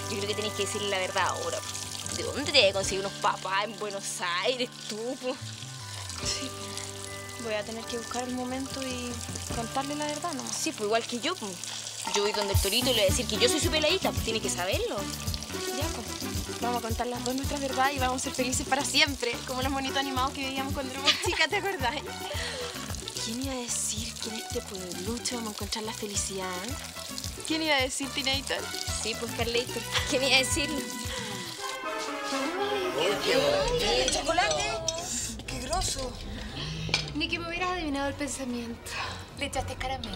Yo creo que tenés que decirle la verdad ahora. ¿De dónde te vas a conseguir unos papás en Buenos Aires, tú? Sí. Voy a tener que buscar el momento y contarle la verdad, ¿no? Sí, pues igual que yo, pues. Yo voy donde el Torito y le voy a decir que yo soy su peladita, pues tiene que saberlo. Ya, pues. Vamos a contar las dos nuestras verdades y vamos a ser felices para siempre, como los monitos animados que veíamos cuando éramos chicas, ¿te acordás? ¿Quién iba a decir que en este pueblucho vamos a encontrar la felicidad? ¿Quién iba a decir, Tinator? Sí, pues, Carleito. ¿Quién iba a decirlo? ¿El chocolate? ¡Qué groso! Ni que me hubieras adivinado el pensamiento. Le echaste caramelo.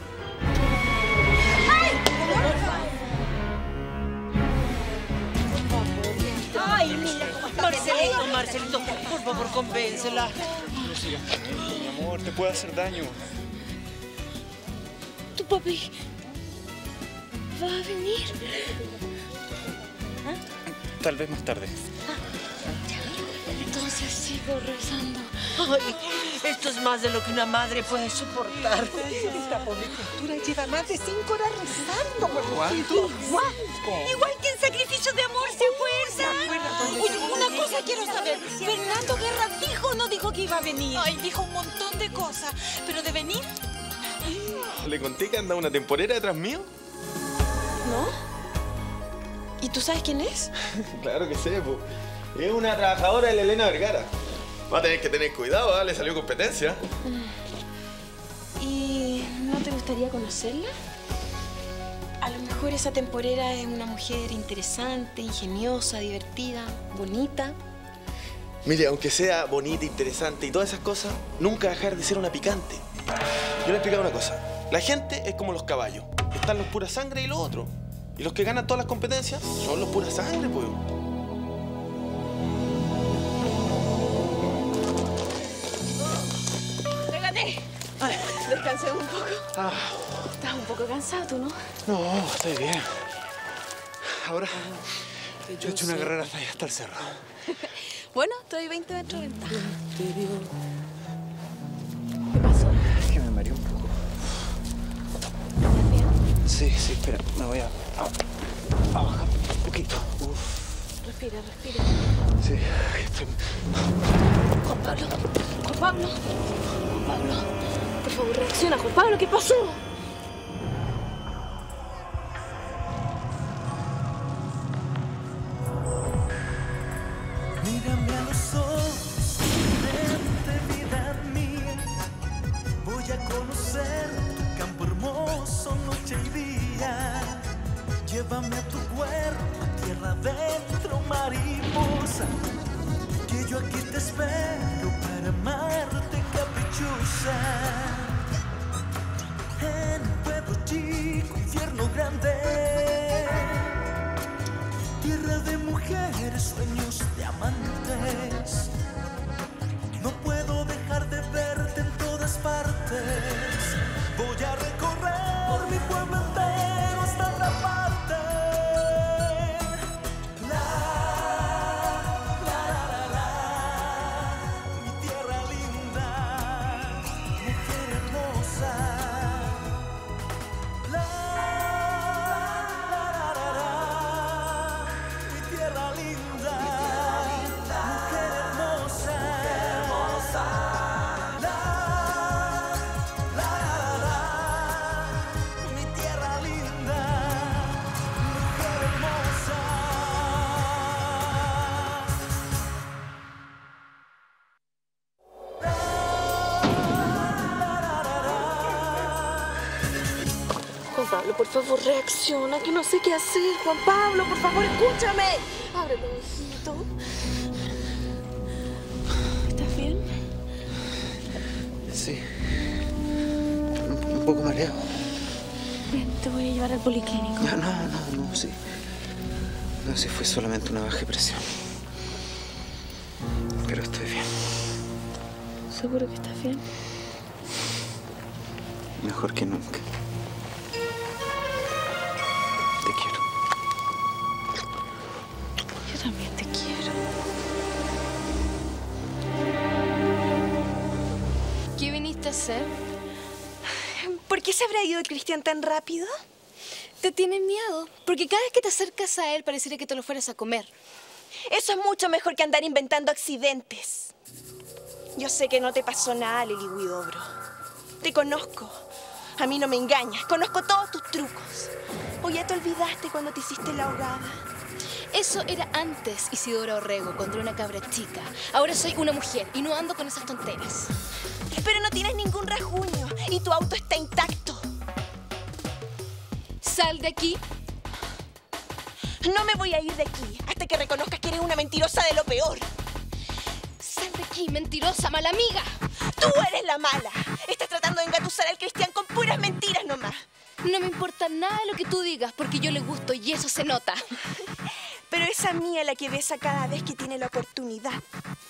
¡Ay, mira cómo está! Marcelito, Marcelito, por favor, convéncela. No sigas con esto, mi amor, te puede hacer daño. ¿Tu papi va a venir? Tal vez más tarde. Entonces sigo rezando. Ay, esto es más de lo que una madre puede soportar. Esta pobre criatura lleva más de 5 horas rezando. ¿Cuánto? Igual que en sacrificio de amor, ¿se acuerda? Oye, una cosa quiero saber. ¿Fernando Guerra dijo o no dijo que iba a venir? Ay, dijo un montón de cosas, pero de venir... ¿Le conté que anda una temporera detrás mío? ¿No? ¿Y tú sabes quién es? Claro que sé, pues. Es una trabajadora de la Elena Vergara. Va a tener que tener cuidado, ¿ah? Le salió competencia. ¿Y no te gustaría conocerla? A lo mejor esa temporera es una mujer interesante, ingeniosa, divertida, bonita. Mire, aunque sea bonita, interesante y todas esas cosas, nunca dejar de ser una picante. Yo le he explicado una cosa. La gente es como los caballos. Están los pura sangre y los otros. Y los que ganan todas las competencias son los pura sangre, pues. ¡Pégate! Descansemos un poco. Estás un poco cansado, ¿tú no? No, estoy bien. Ahora, yo he hecho una carrera hasta el cerro. Bueno, estoy 20 metros de ventaja. ¿Qué pasó? Es que me mareé un poco. ¿Estás bien? Sí, espera, me voy a bajar un poquito. Respira, respira. Sí, estoy... Juan Pablo, Juan Pablo, Juan Pablo. Por favor, reacciona, Juan Pablo, ¿qué pasó? Mírame a los ojos, vente, vida mía. Voy a conocer tu campo hermoso, noche y día. Llévame a tu cuerpo, a tierra adentro, mariposa. Que yo aquí te espero para amarte, caprichosa. En un pueblo chico, infierno grande. Tierra de mujeres, sueños de amantes. No puedo dejar de verte en todas partes. Voy a recorrer mi pueblo entero hasta otra parte. Mi tierra linda, mujer hermosa. Mi tierra linda, mujer hermosa. Mi tierra linda, mujer hermosa. Juan Pablo, por favor, reacciona, que no sé qué hacer. Juan Pablo, por favor, escúchame. Abre los ojitos. ¿Estás bien? Sí. Un poco mareado. Bien, te voy a llevar al policlínico. No, sí. No, sí, fue solamente una baja de presión. Pero estoy bien. ¿Seguro que estás bien? Mejor que nunca. Te quiero. Yo también te quiero. ¿Qué viniste a hacer? ¿Por qué se habrá ido Cristian tan rápido? Te tiene miedo, porque cada vez que te acercas a él pareciera que te lo fueras a comer. Eso es mucho mejor que andar inventando accidentes. Yo sé que no te pasó nada, Lili Huidobro. Te conozco. A mí no me engañas. Conozco todos tus trucos. ¿O ya te olvidaste cuando te hiciste la ahogada? Eso era antes, Isidora Orrego, cuando era una cabra chica. Ahora soy una mujer y no ando con esas tonteras. Pero no tienes ningún rasguño y tu auto está intacto. Sal de aquí. No me voy a ir de aquí hasta que reconozcas que eres una mentirosa de lo peor. Sal de aquí, mentirosa, mala amiga. Tú eres la mala. Estás tratando de engatusar al Cristian con puras mentiras nomás. No me importa nada de lo que tú digas, porque yo le gusto y eso se nota. Pero es a mí a la que besa cada vez que tiene la oportunidad.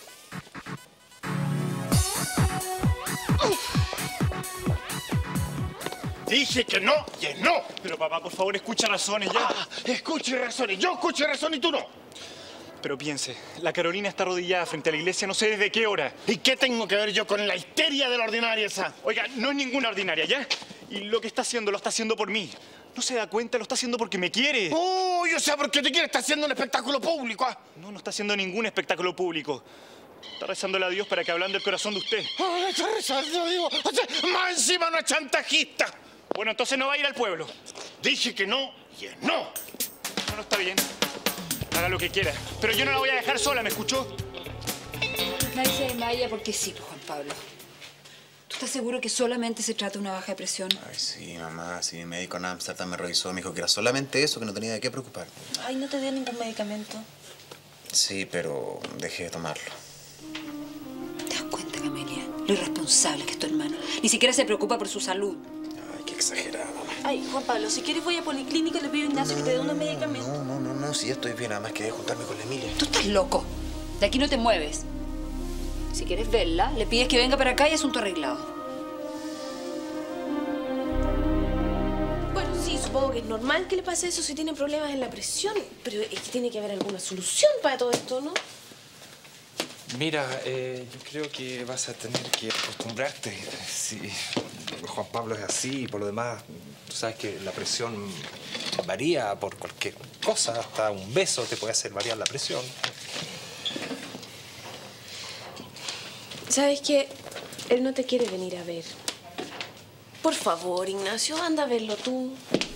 Dije que no y es no. Pero papá, por favor, escucha razones ya. Escuche razones. Yo escucho razones y tú no. Pero piense, la Carolina está arrodillada frente a la iglesia no sé desde qué hora. ¿Y qué tengo que ver yo con la histeria de la ordinaria esa? Oiga, no es ninguna ordinaria, ¿ya? Y lo que está haciendo, lo está haciendo por mí. ¿No se da cuenta? Lo está haciendo porque me quiere. Uy, o sea, porque te quiere, está haciendo un espectáculo público, ¿ah? No, no está haciendo ningún espectáculo público. Está rezándole a Dios para que hablando el corazón de usted. Está rezando, digo. O sea, más encima no es chantajista. Bueno, entonces no va a ir al pueblo. Dije que no y es no. No, no está bien. Haga lo que quiera. Pero yo no la voy a dejar sola, ¿me escuchó? Nadie se desmaya porque sí, Juan Pablo. ¿Tú estás seguro que solamente se trata de una baja de presión? Ay, sí, mamá. Sí, mi médico en Amsterdam me revisó. Me dijo que era solamente eso, que no tenía de qué preocuparme. Ay, ¿no te dio ningún medicamento? Sí, pero dejé de tomarlo. ¿Te das cuenta, Camelia? Lo irresponsable que es tu hermano. Ni siquiera se preocupa por su salud. Ay, qué exagerado, mamá. Ay, Juan Pablo, si quieres voy a Policlínica y le pido a Ignacio que te dé unos medicamentos. No, sí, estoy bien. Nada más que juntarme con la Emilia. Tú estás loco. De aquí no te mueves. Si quieres verla, le pides que venga para acá y asunto arreglado. Bueno, sí, supongo que es normal que le pase eso si tiene problemas en la presión. Pero es que tiene que haber alguna solución para todo esto, ¿no? Mira, yo creo que vas a tener que acostumbrarte. Sí, Juan Pablo es así y por lo demás, tú sabes que la presión varía por cualquier cosa. Hasta un beso te puede hacer variar la presión. ¿Sabes qué? Él no te quiere venir a ver. Por favor, Ignacio, anda a verlo tú.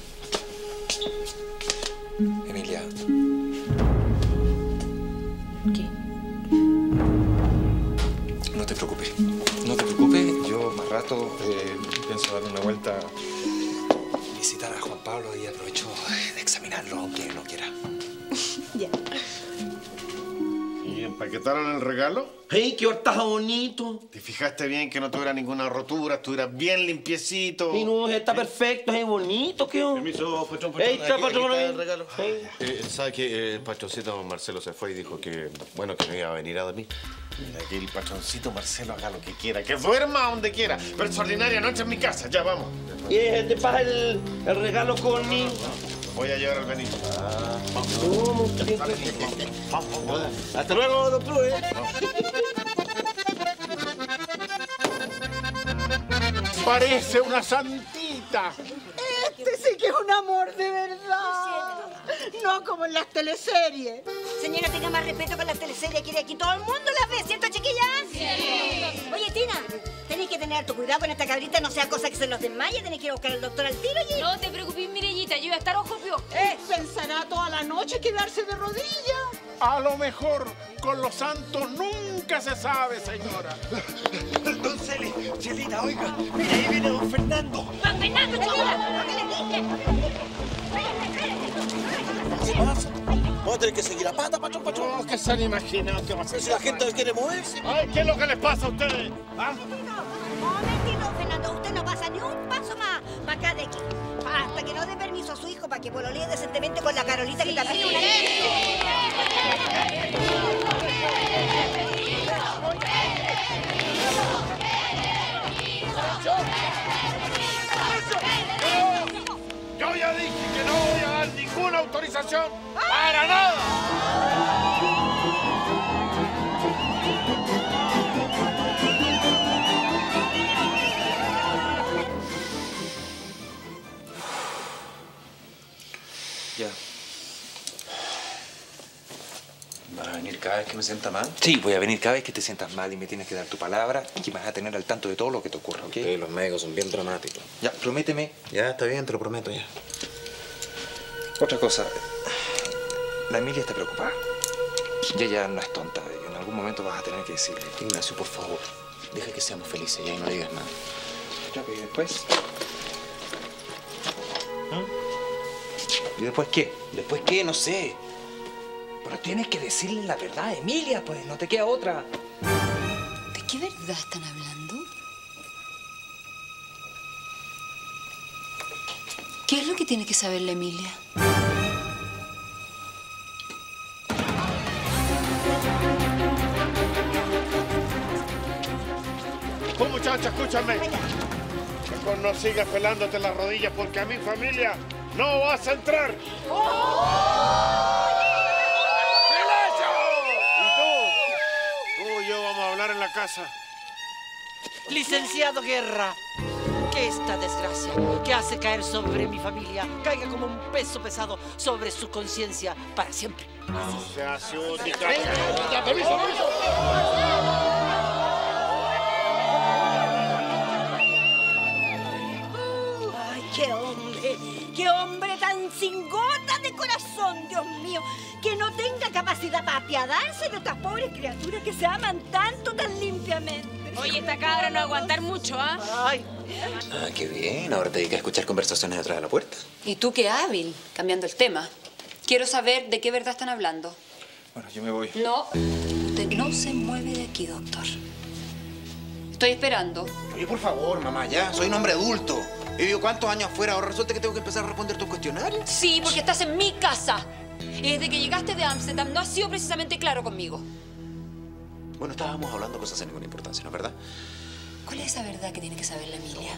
Emilia. ¿Qué? No te preocupes. No te preocupes. Yo más rato pienso dar una vuelta, visitar a Juan Pablo y aprovecho de examinarlo, aunque no quiera. Ya. ¿Y empaquetaron el regalo? ¡Ey, qué hortaja bonito! ¿Te fijaste bien que no tuviera ninguna rotura, estuviera bien limpiecito? Y no, está perfecto, es bonito, ¿qué? Permiso, patrón. Ey, está, Aquí patrón, está ahí. el regalo. ¿Sabe que el patroncito Marcelo se fue y dijo que, bueno, que no iba a venir a dormir? Mira, que el patroncito Marcelo haga lo que quiera, que duerma donde quiera. Pero es ordinaria noche en mi casa, ya vamos. Y te pasa el regalo conmigo. Voy a llevar al Benito. Vamos. Hasta luego, doctor. Parece una santita. Este sí que es un amor de verdad. No como en las teleseries. Señora, tenga más respeto con las teleseries, que de aquí todo el mundo las ve, ¿cierto, chiquillas? Sí. Oye, Tina, tenés que tener tu cuidado con esta cabrita, no sea cosa que se nos desmaye, tenés que ir a buscar al doctor al tiro y... No te preocupes, Mirellita, yo voy a estar ojo piojo. Pensará toda la noche quedarse de rodillas. A lo mejor con los santos nunca se sabe, señora. Don Celi, Celita, oiga, mira, ahí viene don Fernando. ¡Don Fernando, chiquilla! ¿Qué le dije? ¿Qué pasa? Vamos a tener que seguir a pata, patrón. Oh, ¿qué se han imaginado que va a ser? Si la gente quiere moverse. Ay, ¿qué es lo que les pasa a ustedes? ¿Ah? Momentito, Fernando, usted no pasa ni un paso más para acá de aquí. Hasta que no dé permiso a su hijo para que pololee decentemente con la Carolita, que también es una Yo ya dije que no voy a dar ninguna autorización para nada. ¿Vas a venir cada vez que me sienta mal? Sí, voy a venir cada vez que te sientas mal y me tienes que dar tu palabra y que me vas a tener al tanto de todo lo que te ocurra, ¿ok? Sí, los médicos son bien dramáticos. Ya, prométeme. Ya, está bien, te lo prometo ya. Otra cosa. La Emilia está preocupada. Y ella no es tonta. En algún momento vas a tener que decirle. Ignacio, por favor, deja que seamos felices y ahí no digas nada. Ya, ¿y después? ¿Y después qué? ¿Después qué? No sé. Pero tienes que decirle la verdad a Emilia, pues. No te queda otra. ¿De qué verdad están hablando? ¿Qué es lo que tiene que saber la Emilia? Tú, muchacha, escúchame. Mejor no sigas pelándote las rodillas porque a mi familia no vas a entrar. Tú y yo vamos a hablar en la casa. Licenciado Guerra, que esta desgracia que hace caer sobre mi familia caiga como un peso pesado sobre su conciencia para siempre. No seas única. Ya, permiso. ¡Ay, qué hombre tan sin gota de corazón, Dios mío! Que no tenga capacidad para apiadarse de otras pobres criaturas que se aman tanto, tan limpiamente. Oye, esta cabra no va a aguantar mucho, ¿ah? Ay. Ah, qué bien. Ahora te dedicas a escuchar conversaciones detrás de la puerta. Y tú qué hábil, cambiando el tema. Quiero saber de qué verdad están hablando. Bueno, yo me voy. No, usted no se mueve de aquí, doctor. Estoy esperando. Oye, por favor, mamá, ya. Soy un hombre adulto. He vivido cuántos años afuera. Ahora resulta que tengo que empezar a responder tus cuestionarios. Sí, porque estás en mi casa. Y desde que llegaste de Ámsterdam no has sido precisamente claro conmigo. Bueno, estábamos hablando cosas sin ninguna importancia, ¿no es verdad? ¿Cuál es esa verdad que tiene que saber la Emilia?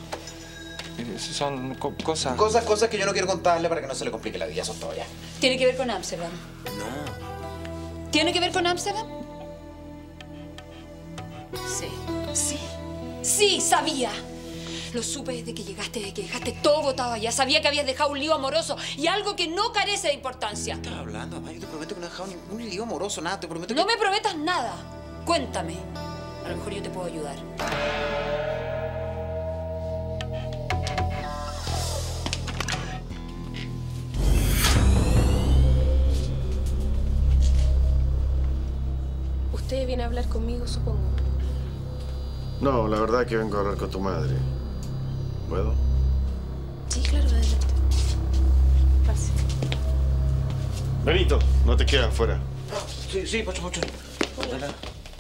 Son cosas... Cosas que yo no quiero contarle para que no se le complique la vida. Son todo ya. ¿Tiene que ver con Ámsterdam? No. ¿Tiene que ver con Ámsterdam? Sí. Sí. Sí, sabía. Lo supe desde que llegaste, desde que dejaste todo botado allá. Sabía que habías dejado un lío amoroso y algo que no carece de importancia. ¿Qué estás hablando, mamá? Yo te prometo que no he dejado ningún lío amoroso, nada. Te prometo que... No me prometas nada. Cuéntame. A lo mejor yo te puedo ayudar. Usted viene a hablar conmigo, supongo. No, la verdad que vengo a hablar con tu madre. ¿Puedo? Sí, claro, adelante. Pase. Benito, no te quedas afuera. Sí, Pocho. Hola.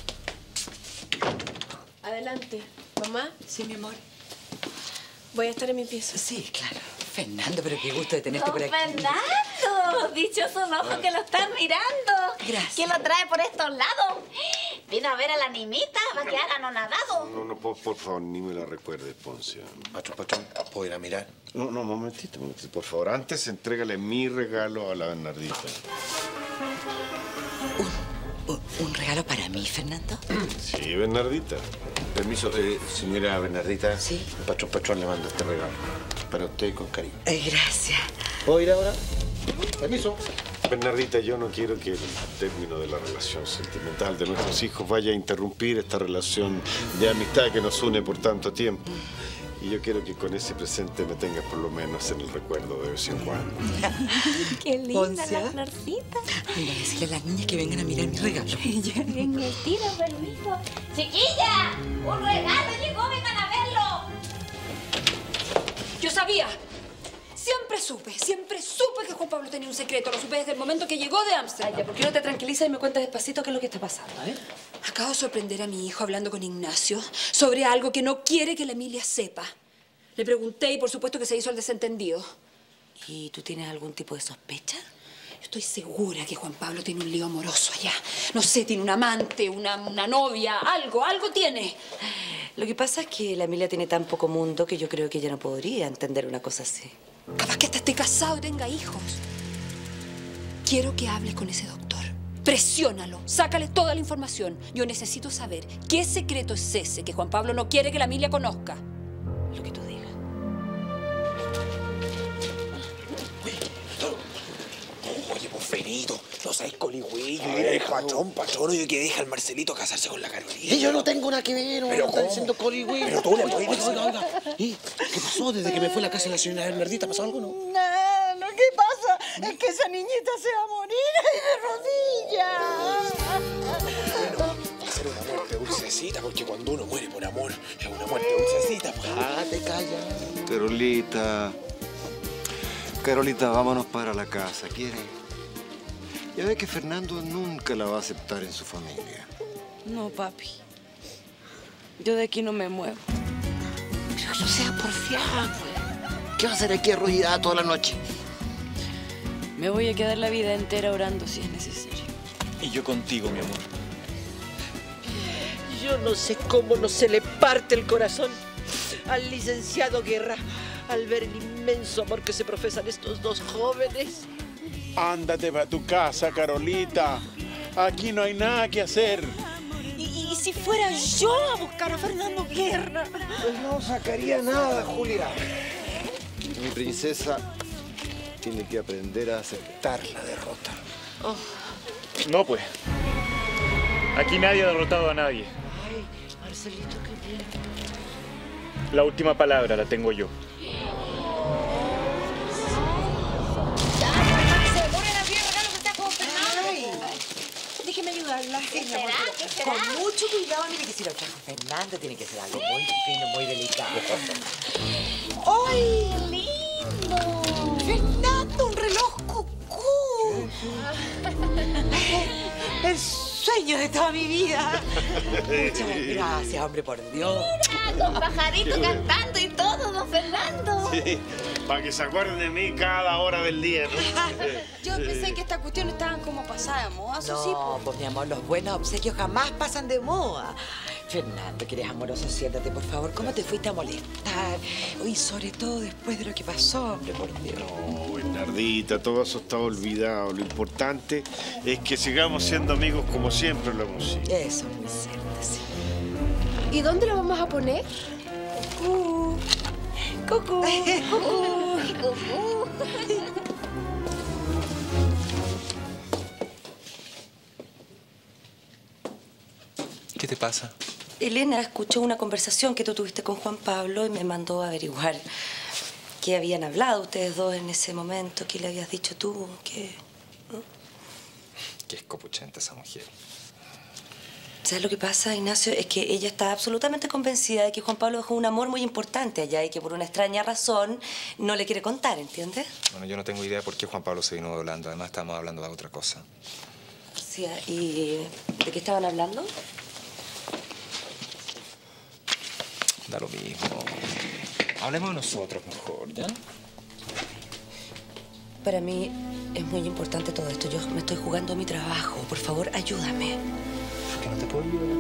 Adelante. ¿Mamá? Sí, mi amor. Voy a estar en mi pieza. Sí, claro. Fernando, pero qué gusto de tenerte por aquí. ¡Fernando! Dichoso ojo que lo están mirando. Gracias. ¿Quién lo trae por estos lados? Vino a ver a la nimita, va a quedar anonadado. No, por favor, ni me la recuerdes, Poncia. Patrón, ¿puedo ir a mirar? No, momentito. Por favor, antes entrégale mi regalo a la Bernardita. ¿Un regalo para mí, Fernando? Sí, Bernardita. Permiso, señora Bernardita. Sí. El patrón le manda este regalo. Para usted con cariño. Gracias. ¿Puedo ir ahora? Permiso. Bernardita, yo no quiero que el término de la relación sentimental de nuestros hijos vaya a interrumpir esta relación de amistad que nos une por tanto tiempo. Y yo quiero que con ese presente me tengas por lo menos en el recuerdo de vez en cuando. Qué linda Poncia. la florcita. Anda a decirle a las niñas que vengan a mirar mi regalo. Venga, tira, permiso. ¡Chiquilla! ¡Un regalo llegó! ¡Vengan a verlo! Yo sabía. Siempre supe que Juan Pablo tenía un secreto. Lo supe desde el momento que llegó de Ámsterdam. ¿Por qué no te tranquilizas y me cuentas despacito qué es lo que está pasando, Acabo de sorprender a mi hijo hablando con Ignacio sobre algo que no quiere que la Emilia sepa. Le pregunté y por supuesto que se hizo el desentendido. ¿Y tú tienes algún tipo de sospecha? Estoy segura que Juan Pablo tiene un lío amoroso allá. No sé, tiene un amante, una novia, algo tiene. Lo que pasa es que la Emilia tiene tan poco mundo que yo creo que ella no podría entender una cosa así. Capaz que hasta esté casado y tenga hijos. Quiero que hables con ese doctor. Presiónalo, sácale toda la información. Yo necesito saber qué secreto es ese que Juan Pablo no quiere que la Emilia conozca. Lo que tú digas. Oye, por Benito, no seas coligüey. Patrón, oye, que deja al Marcelito casarse con la Carolina. Y yo no tengo nada que ver, no. Pero Están ¿cómo? diciendo coligüey. Pero tú le puedes decir. Oiga. ¿Y qué pasó desde que me fue a la casa de la señora Bernardita? ¿Pasó algo, no? No, ¿qué pasa? Es que esa niñita se va a morir de rodillas. Va a ser una muerte dulcecita, porque cuando uno muere por amor, es una muerte dulcecita. Pues. Ah, te callas. Carolita, vámonos para la casa, ¿quieres? Ya ve que Fernando nunca la va a aceptar en su familia. No, papi. Yo de aquí no me muevo. Pero no seas porfiada, pues. ¿Qué vas a hacer aquí arrodillada toda la noche? Me voy a quedar la vida entera orando si es necesario. Y yo contigo, mi amor. Yo no sé cómo no se le parte el corazón al licenciado Guerra al ver el inmenso amor que se profesan estos dos jóvenes. Ándate para tu casa, Carolita. Aquí no hay nada que hacer. ¿Y si fuera yo a buscar a Fernando Guerra? Pues no sacaría nada, Julia. Mi princesa tiene que aprender a aceptar la derrota. No, pues. Aquí nadie ha derrotado a nadie. Ay, Marcelito, qué bien. La última palabra la tengo yo. Déjeme ayudarla. ¿Qué será? ¿Qué será? Con mucho cuidado, mire que si lo trajo Fernando tiene que ser algo muy fino, muy delicado. ¡Ay, lindo! Fernando, un reloj cucú. El sueño de toda mi vida. Muchas gracias, hombre, por Dios. Mira, los pajaritos cantando y todo, don Fernando. Sí, para que se acuerden de mí cada hora del día, ¿no? Yo pensé que estas cuestiones estaban como pasadas de moda, eso sí. No, pues mi amor, los buenos obsequios jamás pasan de moda. Fernando, que eres amoroso, siéntate, por favor. ¿Cómo te fuiste a molestar? Y sobre todo después de lo que pasó, hombre, por Dios. No, Bernardita, todo eso está olvidado. Lo importante es que sigamos siendo amigos como siempre lo hemos sido. Eso es muy cierto, sí. ¿Y dónde lo vamos a poner? Cucú. Cucú. ¿Qué te pasa? Elena escuchó una conversación que tú tuviste con Juan Pablo y me mandó a averiguar qué habían hablado ustedes dos en ese momento, qué le habías dicho tú, qué... ¿no? Qué escopuchenta esa mujer. ¿Sabes lo que pasa, Ignacio? Es que ella está absolutamente convencida de que Juan Pablo dejó un amor muy importante allá y que por una extraña razón no le quiere contar, ¿entiendes? Bueno, yo no tengo idea por qué Juan Pablo se vino de Holanda. Además, estamos hablando de otra cosa. Sí, ¿y de qué estaban hablando? Da lo mismo. Hablemos de nosotros mejor, ¿ya? Para mí es muy importante todo esto. Yo me estoy jugando mi trabajo. Por favor, ayúdame. ¿Por qué no te puedo ayudar?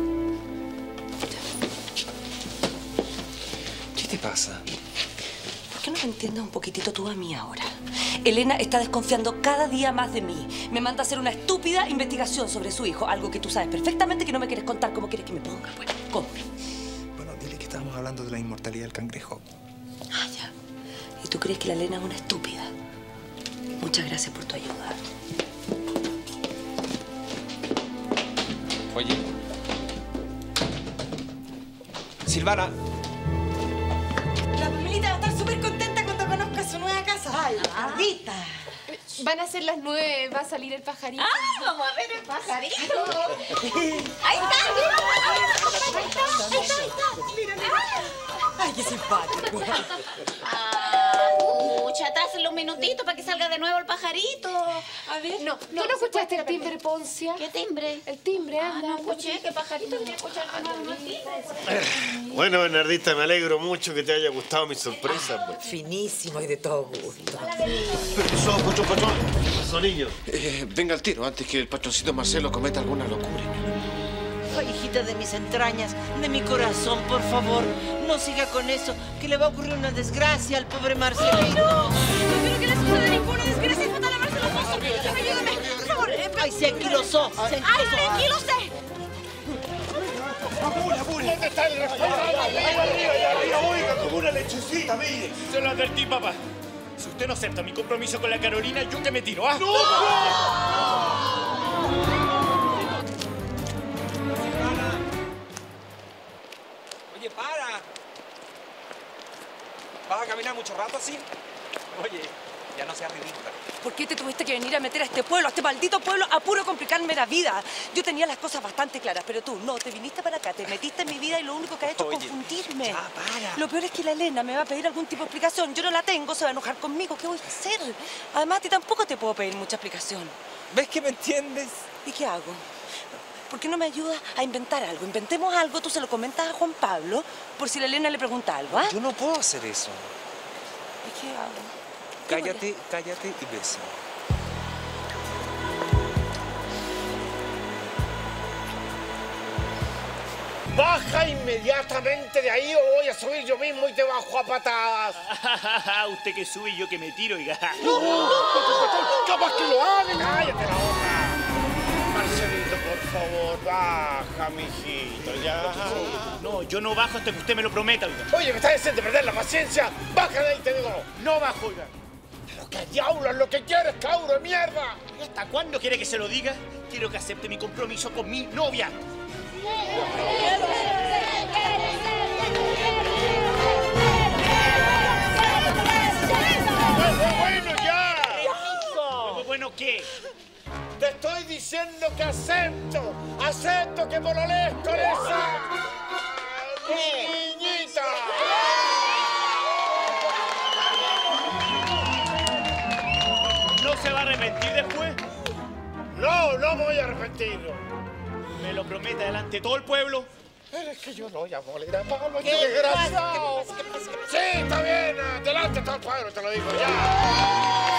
¿Qué te pasa? ¿Por qué no me entiendes un poquitito tú a mí ahora? Elena está desconfiando cada día más de mí. Me manda a hacer una estúpida investigación sobre su hijo. Algo que tú sabes perfectamente que no me quieres contar. ¿Cómo quieres que me ponga? Bueno, ¿cómo? Bueno, dile que estábamos hablando de la inmortalidad del cangrejo. Ah, ya. ¿Y tú crees que la Elena es una estúpida? Muchas gracias por tu ayuda. Oye. Silvana. La Pamelita va a estar súper contenta cuando conozca su nueva casa. ¡Ay, Carlita! Van a ser las 9, va a salir el pajarito. ¡Ah, vamos a ver el pajarito! ¡Ahí está! ¡Ahí está! ¡Ay, qué simpático! Mucha, atrásenlo un minutito para que salga de nuevo el pajarito. A ver. No, ¿tú no escuchaste el timbre, Poncia? ¿Qué timbre? El timbre, anda. No escuché, ¿qué pajarito quería escuchar de nuevo los timbres? Bueno, Bernardita, me alegro mucho que te haya gustado mi sorpresa. Pues. Finísimo y de todo gusto. Permiso, patrón. ¿Qué pasó, niño? Venga al tiro antes que el patroncito Marcelo cometa alguna locura. Ay, hijita de mis entrañas, de mi corazón, por favor, no siga con eso, que le va a ocurrir una desgracia al pobre Marcelito. ¡Ay, no! No quiero que le suceda ninguna desgracia fatal a Marcelo Pozo. Ayúdame, por favor. Ay, se anquilosó, se anquilosó. ¡Ay, se anquilosé! ¿Dónde está el responsable? Ahí arriba, oiga, como una lechecita, mire. Se lo advertí, papá. Si usted no acepta mi compromiso con la Carolina, yo que me tiro, ¿ah? ¡No! Oye, para. ¿Vas a caminar mucho rato así? Oye, ya no seas ridícula. ¿Por qué te tuviste que venir a meter a este pueblo, a este maldito pueblo, a puro complicarme la vida? Yo tenía las cosas bastante claras, pero tú no, te viniste para acá, te metiste en mi vida y lo único que has hecho es confundirme. Ya, para. Lo peor es que la Elena me va a pedir algún tipo de explicación. Yo no la tengo, se va a enojar conmigo. ¿Qué voy a hacer? Además, a ti tampoco te puedo pedir mucha explicación. ¿Ves que me entiendes? ¿Y qué hago? ¿Por qué no me ayudas a inventar algo? Inventemos algo, tú se lo comentas a Juan Pablo, por si la Elena le pregunta algo, ¿ah? Yo no puedo hacer eso. ¿Y qué hago? Cállate, cállate y besa. ¡Baja inmediatamente de ahí o voy a subir yo mismo y te bajo a patadas! Usted que sube y yo que me tiro, oiga. ¡No! ¡Capaz que lo hagan! ¡Cállate la boca! Marcelito, por favor, baja, mijito, ya. No, yo no bajo hasta que usted me lo prometa, oiga. Oye, me está diciendo perder la paciencia. ¡Baja de ahí, te digo! No bajo, oiga. ¡Pero qué diablo es lo que quieres, cabro de mierda! ¿Y hasta cuándo quiere que se lo diga? Quiero que acepte mi compromiso con mi novia. ¡Bueno, ya! ¿Bueno qué? Te estoy diciendo que acepto. Acepto que pololees con esa niñita. ¿No se va a arrepentir después? No, no me voy a arrepentir. ¿Me lo promete delante de todo el pueblo? Pero es que yo no voy a moler a Pablo, qué desgraciado. Sí, está bien, delante de todo el pueblo, te lo digo ya.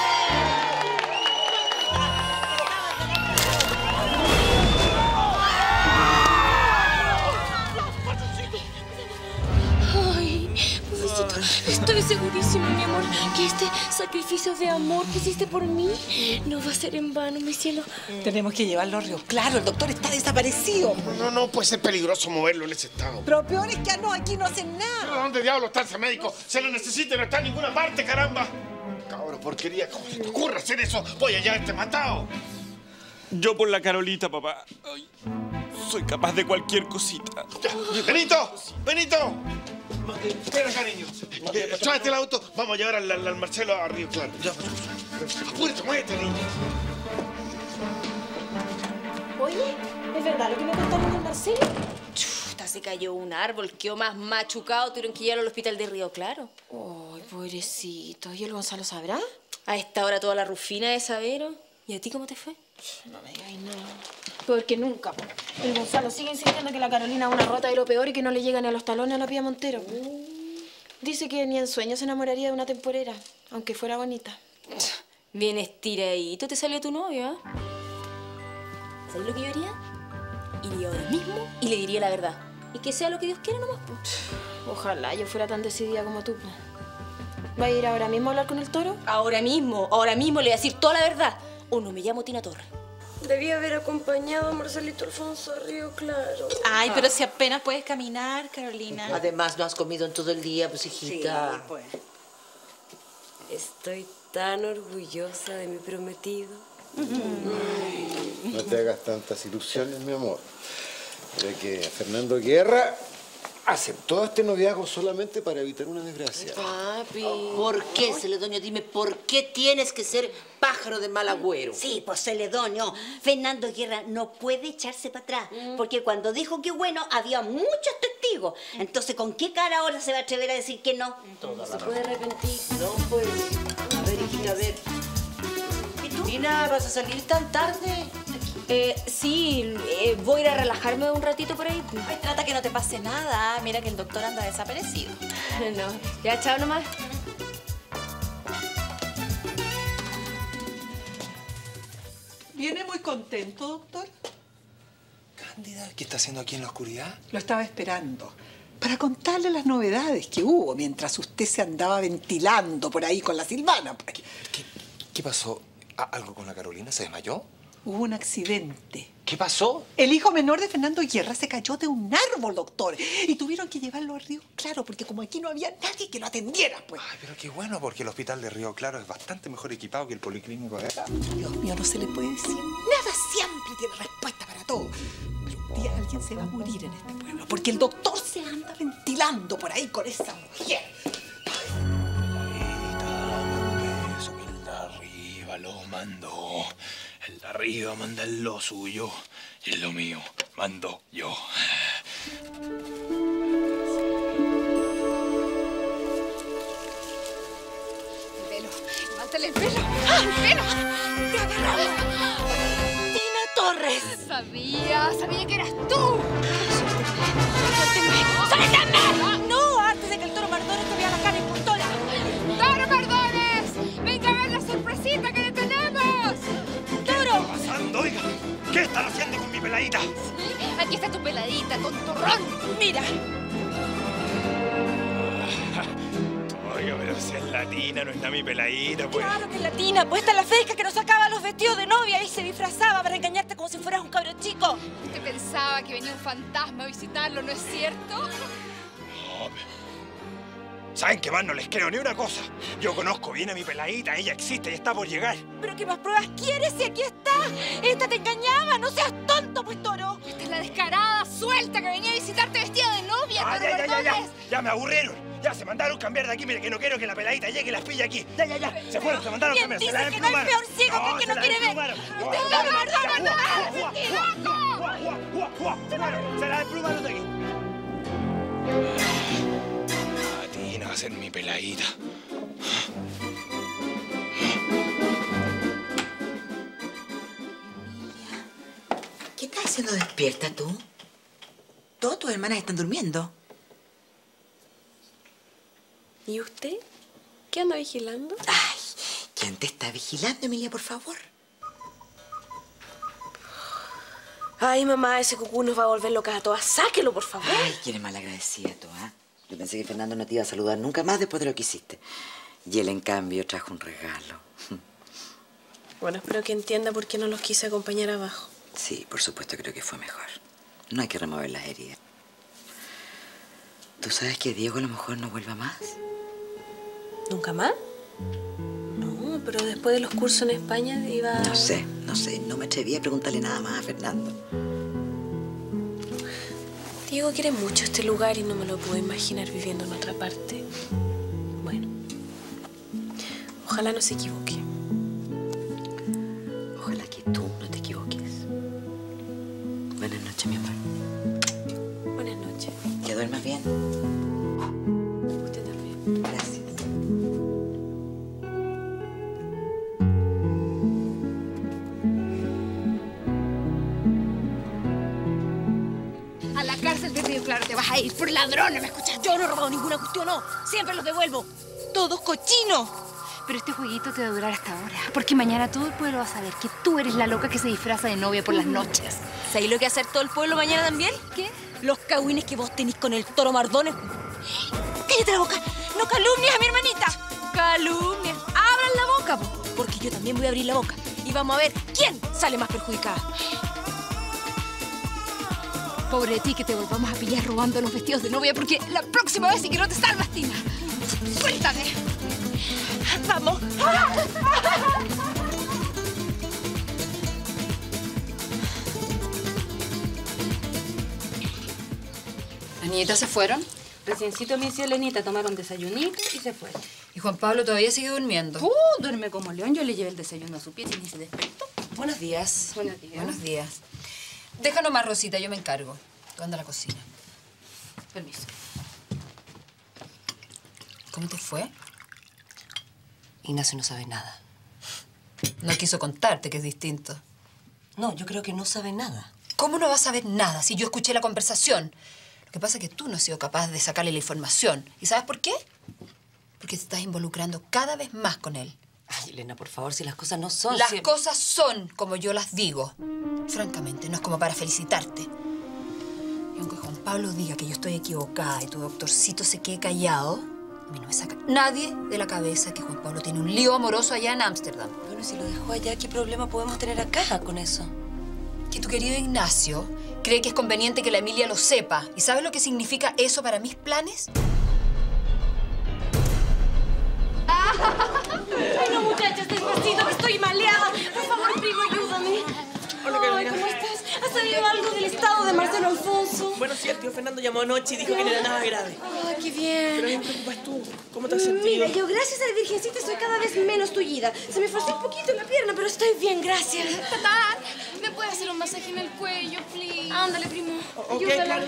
Ay, pobrecito, estoy segurísima, mi amor, que este sacrificio de amor que hiciste por mí no va a ser en vano, mi cielo. Tenemos que llevarlo a Río Claro, el doctor está desaparecido. No puede ser peligroso moverlo en ese estado. Pero peor es que aquí no hacen nada. ¿Pero dónde diablo está ese médico? Se lo necesita y no está en ninguna parte, caramba. Cabrón, porquería, ¿cómo se te ocurre hacer eso? Voy a haberte matado. Yo por la Carolita, papá. Ay, soy capaz de cualquier cosita. ¡Benito! ¡Benito! Espera, cariño. Tráete el auto. Vamos a llevar al Marcelo a Río Claro. Ya, apúrate, muévete, niño. Oye, ¿es verdad lo que me contaron con Marcelo? Chuta, se cayó un árbol, quedó más machucado, tuvieron que llevarlo al hospital de Río Claro. Ay, pobrecito. ¿Y el Gonzalo sabrá? A esta hora toda la rufina de Sabero. ¿Y a ti cómo te fue? No me digas nada. Porque nunca. El Gonzalo sigue insistiendo que la Carolina es una rota de lo peor y que no le llega ni a los talones a la Pía Montero. Dice que ni en sueños se enamoraría de una temporera, aunque fuera bonita. Bien estiradito te salió tu novio, ¿eh? ¿Sabes lo que yo haría? Iría ahora mismo y le diría la verdad. Y que sea lo que Dios quiera nomás, pues. Ojalá yo fuera tan decidida como tú, pues. ¿Va a ir ahora mismo a hablar con el toro? Ahora mismo le voy a decir toda la verdad. O no me llamo Tina Torres. Debía haber acompañado a Marcelito Alfonso a Río Claro. Ay, pero si apenas puedes caminar, Carolina. Además, no has comido en todo el día, pues, hijita. Sí, pues. Estoy tan orgullosa de mi prometido. No te hagas tantas ilusiones, mi amor. De que Fernando Guerra aceptó este noviazgo solamente para evitar una desgracia. Papi. ¿Por qué, Celedonio? Dime, ¿por qué tienes que ser pájaro de mal agüero? Sí, pues Celedonio, Fernando Guerra no puede echarse para atrás, porque cuando dijo que bueno, había muchos testigos. Entonces, ¿con qué cara ahora se va a atrever a decir que no? Se puede arrepentir. No, pues. A ver, hijita, a ver. ¿Y tú? Nina, ¿vas a salir tan tarde? Sí, voy a ir a relajarme un ratito por ahí. Ay, trata que no te pase nada. Mira que el doctor anda desaparecido. No, ya, chao nomás. ¿Viene muy contento, doctor? Cándida, ¿qué está haciendo aquí en la oscuridad? Lo estaba esperando. Para contarle las novedades que hubo mientras usted se andaba ventilando por ahí con la Silvana. ¿Qué pasó? ¿Algo con la Carolina? ¿Se desmayó? Hubo un accidente. ¿Qué pasó? El hijo menor de Fernando Guerra se cayó de un árbol, doctor. Y tuvieron que llevarlo a Río Claro, porque como aquí no había nadie que lo atendiera, pues. Ay, pero qué bueno, porque el hospital de Río Claro es bastante mejor equipado que el policlínico de acá. Dios mío, no se le puede decir nada. Siempre tiene respuesta para todo. Pero un día alguien se va a morir en este pueblo, porque el doctor se anda ventilando por ahí con esa mujer. Eso que el de arriba lo mandó. El de arriba manda lo suyo y lo mío mando yo. Pelo, levantale el pelo. ¡Ah, el pelo! ¡Te agarramos! ¡Tina Torres! Sabía que eras tú. ¡Suéltame! No, antes de que el Toro Mardones te vea la cara impostona. ¡Toro Mardones! ¡Venga a ver la sorpresita que le tenemos! ¡Toro! ¿Qué está pasando, oiga? ¿Qué están haciendo con mi peladita? Aquí está tu peladita, tontorrón. Mira. Oiga, pero si es latina, no está mi peladita, pues. Claro que es latina, pues esta es la fresca que nos sacaba los vestidos de novia y se disfrazaba para engañarte como si fueras un cabro chico. Usted pensaba que venía un fantasma a visitarlo, ¿no es cierto? No, ¿saben qué más? No les creo ni una cosa. Yo conozco bien a mi peladita, ella existe y está por llegar. ¿Pero qué más pruebas quieres si aquí está? Esta te engañaba, no seas tonto, pues, Toro. Esta es la descarada suelta que venía a visitarte vestida de novia, Toro Mardones. Ya me aburrieron. Ya se mandaron cambiar de aquí, mire que no quiero que la peladita llegue y las pille aquí. Ya. Se fueron, se mandaron cambiar. Se las que no hay peor ciego que el que no quiere ver. Se las desplumaron de aquí. Latina va a ser mi peladita. ¿Qué estás haciendo despierta tú? Todas tus hermanas están durmiendo. ¿Y usted? ¿Qué anda vigilando? Ay, ¿quién te está vigilando, Emilia, por favor? Ay, mamá, ese cucú nos va a volver locas a todas. Sáquelo, por favor. Ay, quién es malagradecida tú, ¿ah? Yo pensé que Fernando no te iba a saludar nunca más después de lo que hiciste. Y él, en cambio, trajo un regalo. Bueno, espero que entienda por qué no los quise acompañar abajo. Sí, por supuesto, creo que fue mejor. No hay que remover las heridas. ¿Tú sabes que Diego a lo mejor no vuelva más? ¿Nunca más? No, pero después de los cursos en España iba... No sé. No me atreví a preguntarle nada más a Fernando. Diego quiere mucho este lugar y no me lo puedo imaginar viviendo en otra parte. Bueno, ojalá no se equivoque. Ojalá que tú no te equivoques. Buenas noches, mi amor. Buenas noches. Que duermas bien. Usted también. Gracias. A la cárcel de Río Claro te vas a ir por ladrona, ¿me escuchas? Yo no he robado ninguna cuestión, no. Siempre los devuelvo. Todos cochinos. Pero este jueguito te va a durar hasta ahora, porque mañana todo el pueblo va a saber que tú eres la loca que se disfraza de novia por las noches. ¿Sabéis lo que va a hacer todo el pueblo mañana también? ¿Qué? Los cagüines que vos tenés con el Toro Mardones. ¡Cállate la boca! ¡No calumnies a mi hermanita! ¡Calumnias! ¡Abran la boca! Porque yo también voy a abrir la boca. Y vamos a ver quién sale más perjudicada. Pobre de ti que te volvamos a pillar robando los vestidos de novia, porque la próxima vez sí que no te salvas, Tina. ¡Suéltame! ¡Vamos! ¿Las niñitas se fueron? Reciencito mi y Elenita tomaron desayunito y se fueron. ¿Y Juan Pablo todavía sigue durmiendo? Duerme como león. Yo le llevé el desayuno a su pie y ni se despertó. Buenos días. Buenos días. Buenos días. Deja nomás, Rosita, yo me encargo. Tú anda a la cocina. Permiso. ¿Cómo te fue? Ignacio no sabe nada. No quiso contarte, que es distinto. No, yo creo que no sabe nada. ¿Cómo no va a saber nada si yo escuché la conversación? Lo que pasa es que tú no has sido capaz de sacarle la información. ¿Y sabes por qué? Porque te estás involucrando cada vez más con él. Ay, Elena, por favor, si las cosas no son... Las cosas son como yo las digo. Francamente, no es como para felicitarte. Y aunque Juan Pablo diga que yo estoy equivocada y tu doctorcito se quede callado, A mí no me saca nadie de la cabeza que Juan Pablo tiene un lío amoroso allá en Ámsterdam. Bueno, si lo dejó allá, ¿qué problema podemos tener acá con eso? Que tu querido Ignacio cree que es conveniente que la Emilia lo sepa. ¿Y sabes lo que significa eso para mis planes? Bueno, muchachas, despacito, que estoy maleada. Por favor, primo, ayúdame. Hola, Carolina. ¿Cómo estás? ¿Ha sabido algo del estado de Marcelo Alfonso? Bueno, sí, el tío Fernando llamó anoche y dijo que no era nada grave. Ay, qué bien. Pero me preocupas tú. ¿Cómo te has sentido? Mira, yo gracias a la Virgencita estoy cada vez menos tullida. Se me forzó un poquito la pierna, pero estoy bien, gracias. Tatán, ¿me puedes hacer un masaje en el cuello, please? Ándale, primo. Ok, Ayúdala. claro.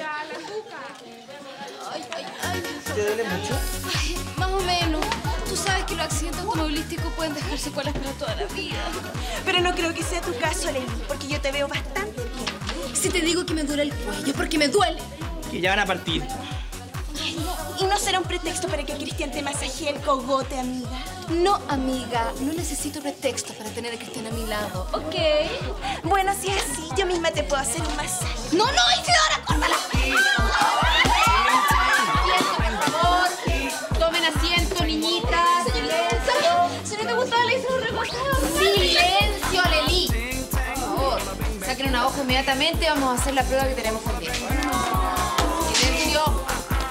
Ay, ay, ay. ¿Te duele mucho? Ay, más o menos. Tú sabes que los accidentes automovilísticos pueden dejar secuelas para toda la vida. Pero no creo que sea tu caso, Lely, porque yo te veo bastante bien. Si te digo que me duele el cuello, porque me duele. Que ya van a partir. Ay, ¿y no será un pretexto para que Cristian te masajee el cogote, amiga? No, amiga, no necesito pretexto para tener a Cristian a mi lado, ¿ok? Bueno, si es así, yo misma te puedo hacer un masaje. ¡No, no, Isidora, córtala! Por favor, tomen asiento, niñitas. Silencio. Si no te gustaba, le hice un recortado. Silencio, Lely. Por favor, saquen una hoja inmediatamente y vamos a hacer la prueba que tenemos pendiente. Silencio.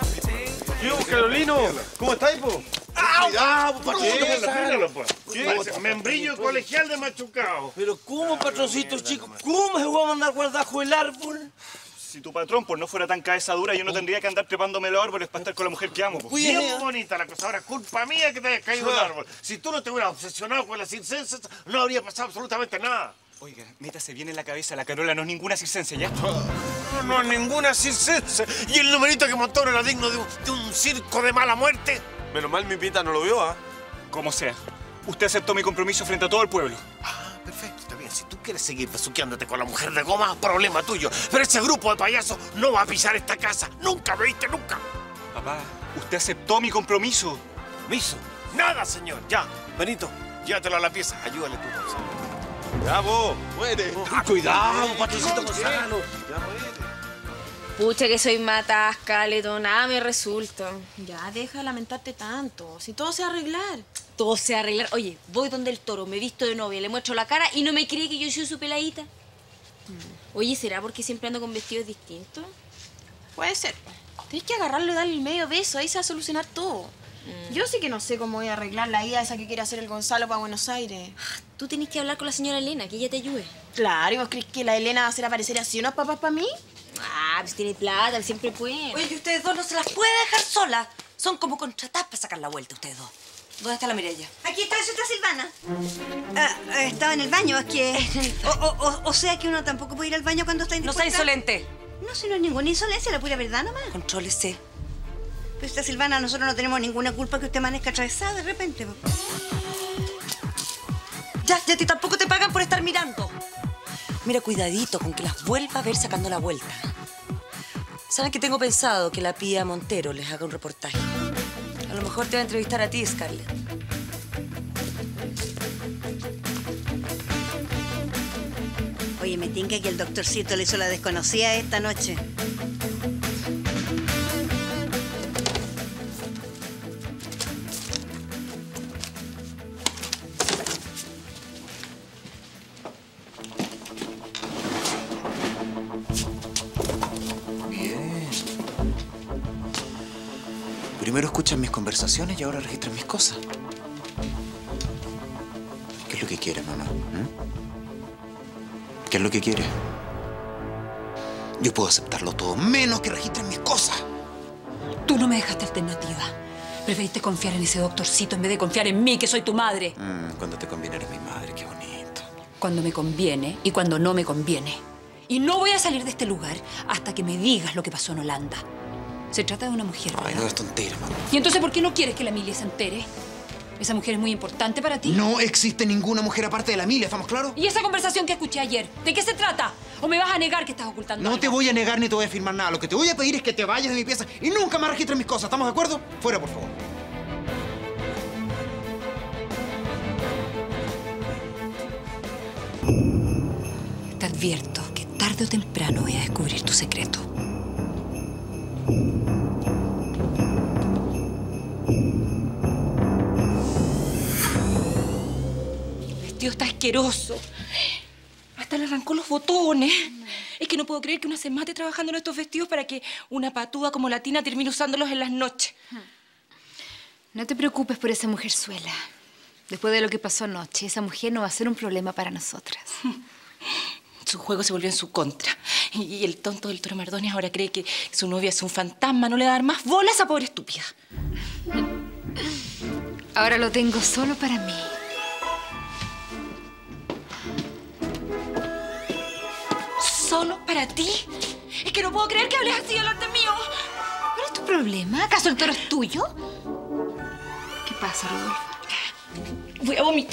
Yo, Carolino, ¿cómo estáis, po? Cuidado, patroncito, con la pierna, po. Membrillo colegial de machucado. Pero ¿cómo, patroncito, chico? ¿Cómo se va a mandar guardajo el árbol? Si tu patrón pues, no fuera tan cabeza dura, yo no tendría que andar trepándome los árboles para estar con la mujer que amo. Pues. Bien bonita la cosa. Ahora, culpa mía que te hayas caído el árbol. Si tú no te hubieras obsesionado con las circenses, no habría pasado absolutamente nada. Oiga, métase bien en la cabeza, la Carola no es ninguna circense, ¿ya? No es ninguna circense. Y el numerito que montó no era digno de un circo de mala muerte. Menos mal mi pita no lo vio, ¿ah? Como sea. Usted aceptó mi compromiso frente a todo el pueblo. Perfecto, está bien. Si tú quieres seguir besuqueándote con la mujer de goma, problema tuyo. Pero ese grupo de payasos no va a pisar esta casa. Nunca, ¿me oíste? Nunca. Papá, usted aceptó mi compromiso. ¿Compromiso? Nada, señor. Ya, Benito, llévatelo a la pieza. Ayúdale tú, Gonzalo. Ya, vos, muere. Cuidado, patroncito Gonzalo. Ya muere. Pucha que soy matasca, Leto, nada me resulta. Ya, deja de lamentarte tanto. Si todo se va a arreglar. Todo se va a arreglar. Oye, voy donde el toro, me visto de novia, le muestro la cara y no me cree que yo soy su peladita. Oye, ¿será porque siempre ando con vestidos distintos? Puede ser. Tienes que agarrarlo y darle el medio beso. Ahí se va a solucionar todo. Yo sí que no sé cómo voy a arreglar la ida esa que quiere hacer el Gonzalo para Buenos Aires. Tú tenés que hablar con la señora Elena, que ella te ayude. Claro, ¿y vos crees que la Elena va a hacer aparecer así unas papas para mí? Ah, pues tiene plata, siempre puede. Oye, ustedes dos no se las puede dejar solas. Son como contratadas para sacar la vuelta, ustedes dos. ¿Dónde está la Mireya? Aquí está Silvana. Estaba en el baño, es que... O sea que uno tampoco puede ir al baño cuando está indispuesta. No sea insolente. No, si no es ninguna insolencia, la pura verdad nomás. Contrólese. Pero esta Silvana, nosotros no tenemos ninguna culpa que usted amanezca atravesada de repente. Ya a ti tampoco te pagan por estar mirando. Mira, cuidadito con que las vuelva a ver sacando la vuelta. ¿Saben que tengo pensado que la Pía Montero les haga un reportaje? A lo mejor te va a entrevistar a ti, Scarlett. Oye, me tinca que el doctorcito le hizo la desconocida esta noche. Primero escuchan mis conversaciones y ahora registran mis cosas. ¿Qué es lo que quiere, mamá? ¿Qué es lo que quiere? Yo puedo aceptarlo todo, menos que registren mis cosas. Tú no me dejaste alternativa. Preferiste confiar en ese doctorcito en vez de confiar en mí, que soy tu madre. Cuando te conviene eres mi madre, qué bonito. Cuando me conviene y cuando no me conviene. Y no voy a salir de este lugar hasta que me digas lo que pasó en Holanda. Se trata de una mujer, ¿verdad? Ay, no es tontera, mamá. ¿Y entonces por qué no quieres que la Emilia se entere? ¿Esa mujer es muy importante para ti? No existe ninguna mujer aparte de la Emilia, ¿estamos claros? ¿Y esa conversación que escuché ayer? ¿De qué se trata? ¿O me vas a negar que estás ocultando No algo? te voy a negar ni te voy a firmar nada. Lo que te voy a pedir es que te vayas de mi pieza y nunca más registres mis cosas. ¿Estamos de acuerdo? Fuera, por favor. Te advierto que tarde o temprano voy a descubrir tu secreto. vestido está asqueroso. Hasta le arrancó los botones. Es que no puedo creer que uno se mate trabajando en estos vestidos para que una patúa como la Tina termine usándolos en las noches. No te preocupes por esa mujerzuela. Después de lo que pasó anoche, esa mujer no va a ser un problema para nosotras. Su juego se volvió en su contra. Y el tonto del Toro Mardones ahora cree que su novia es un fantasma. No le va a dar más bola a esa pobre estúpida. Ahora lo tengo solo para mí. ¿Solo para ti? Es que no puedo creer que hables así delante mío. ¿Cuál es tu problema? ¿Acaso el toro es tuyo? ¿Qué pasa, Rodolfo? Voy a vomitar.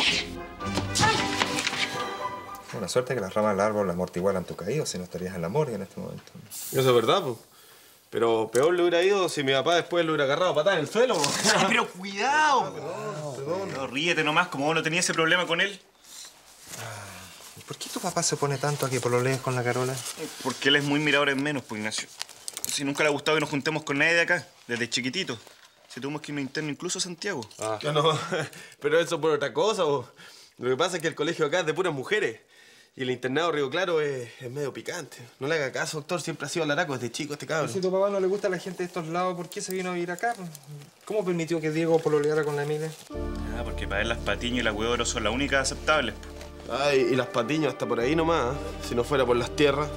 Una suerte que las ramas del árbol amortiguaran tu caído, si no estarías en la morgue en este momento. Eso es verdad, pues. Pero peor le hubiera ido si mi papá después lo hubiera agarrado a patada en el suelo. Ay, pero cuidado. Perdón. No, ríete nomás, como vos no tenías ese problema con él. ¿Por qué tu papá se pone tanto a que pololees con la Carola? Porque él es muy mirador en menos, pues, Ignacio. Si nunca le ha gustado que nos juntemos con nadie de acá, desde chiquitito. Si tuvimos que irnos interno incluso a Santiago. No, pero eso por otra cosa, po. Lo que pasa es que el colegio acá es de puras mujeres. Y el internado Río Claro es medio picante. No le haga caso, doctor. Siempre ha sido laraco desde chico este cabrón. Y si a tu papá no le gusta a la gente de estos lados, ¿por qué se vino a vivir acá? ¿Cómo permitió que Diego pololeara con la Emilia? Porque para él las patiñas y la huevo son las únicas aceptables. Ay, y las patiñas hasta por ahí nomás, ¿eh? Si no fuera por las tierras.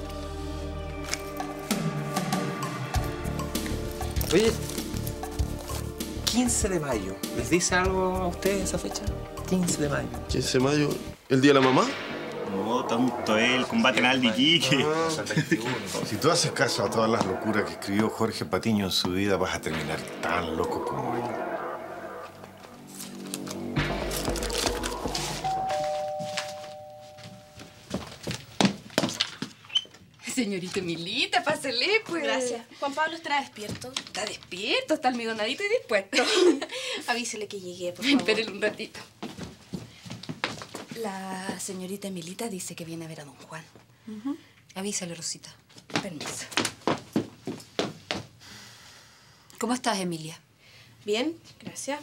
Oye, 15 de mayo. ¿Les dice algo a ustedes esa fecha? 15 de mayo. 15 de mayo, ¿el día de la mamá? No, tanto el combate naval de Iquique. Si tú haces caso a todas las locuras que escribió Jorge Patiño en su vida, vas a terminar tan loco como él. Señorita Emilita, pásele, pues. Gracias. Juan Pablo estará despierto. Está despierto, está almidonadito y dispuesto. Avísele que llegué, por favor. Espérele un ratito. La señorita Emilita dice que viene a ver a don Juan. Avísale, Rosita. Permiso. ¿Cómo estás, Emilia? Bien, gracias.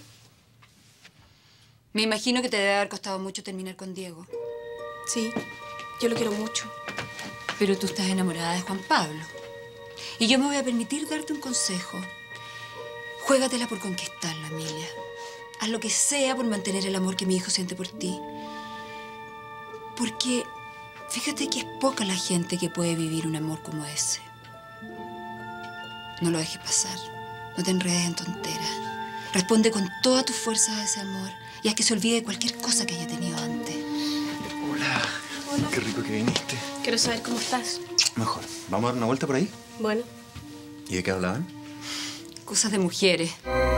Me imagino que te debe haber costado mucho terminar con Diego. Sí, yo lo quiero mucho. Pero tú estás enamorada de Juan Pablo. Y yo me voy a permitir darte un consejo. Juégatela por conquistarlo, Emilia. Haz lo que sea por mantener el amor que mi hijo siente por ti. Porque fíjate que es poca la gente que puede vivir un amor como ese. No lo dejes pasar. No te enredes en tonteras. Responde con todas tus fuerzas a ese amor y haz que se olvide de cualquier cosa que haya tenido antes. Hola. Hola. Qué rico que viniste. Quiero saber cómo estás. Mejor. ¿Vamos a dar una vuelta por ahí? Bueno. ¿Y de qué hablaban? Cosas de mujeres.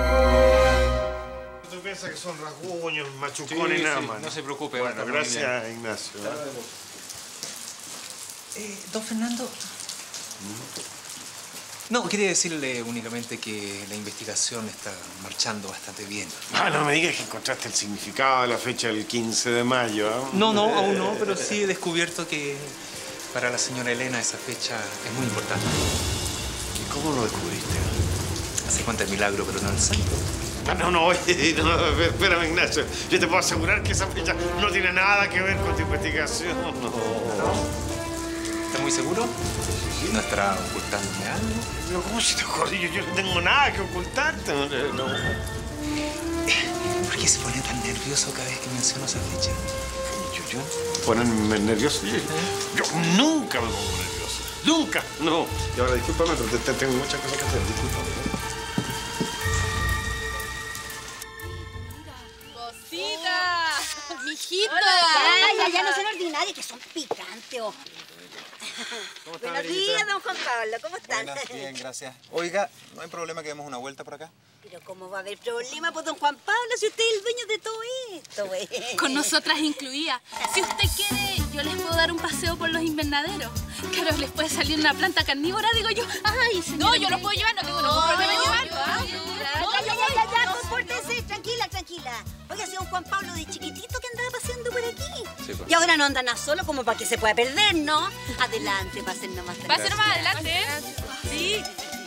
¿Tú piensas que son rasguños, machucones, nada más? No se preocupe. Bueno, gracias, Ignacio. Don Fernando. No, quería decirle únicamente que la investigación está marchando bastante bien. Ah, no me digas que encontraste el significado de la fecha del 15 de mayo, ¿eh? No, aún no, pero sí he descubierto que para la señora Elena esa fecha es muy importante. ¿Y cómo lo descubriste? Hace cuenta el milagro, pero no el santo. Oye, no, espérame, Ignacio. Yo te puedo asegurar que esa fecha no tiene nada que ver con tu investigación. No. ¿Está muy seguro? ¿No estará ocultándome algo? Pero ¿cómo se te ocurre? Yo no tengo nada que ocultarte. No. ¿Por qué se pone tan nervioso cada vez que menciono esa fecha? ¿Yo? ¿Ponerme nervioso? Yo nunca me pongo nervioso. ¡Nunca! No. Y ahora, discúlpame, pero tengo muchas cosas que hacer. Discúlpame. ¡Cosita! ¡Mijito! Ya no son ordinarios, que son picantes, ojo. Buenos días, don Juan Pablo. ¿Cómo están? Bien, gracias. Oiga, ¿no hay problema que demos una vuelta por acá? Pero ¿cómo va a haber problema, pues, don Juan Pablo, si usted es el dueño de todo esto, güey? Con nosotras incluida. Si usted quiere, yo les puedo dar un paseo por los invernaderos. Claro, les puede salir una planta carnívora, digo yo. Ay, señora. No, yo los puedo llevar, no tengo ningún problema en llevarlo. Ya, compórtense, tranquila. Oiga, si don Juan Pablo de chiquitito que andaba paseando por aquí. Sí, pues. Y ahora no andan a solo como para que se pueda perder, ¿no? Adelante, pasen nomás. Pase nomás adelante, ¿eh? Sí.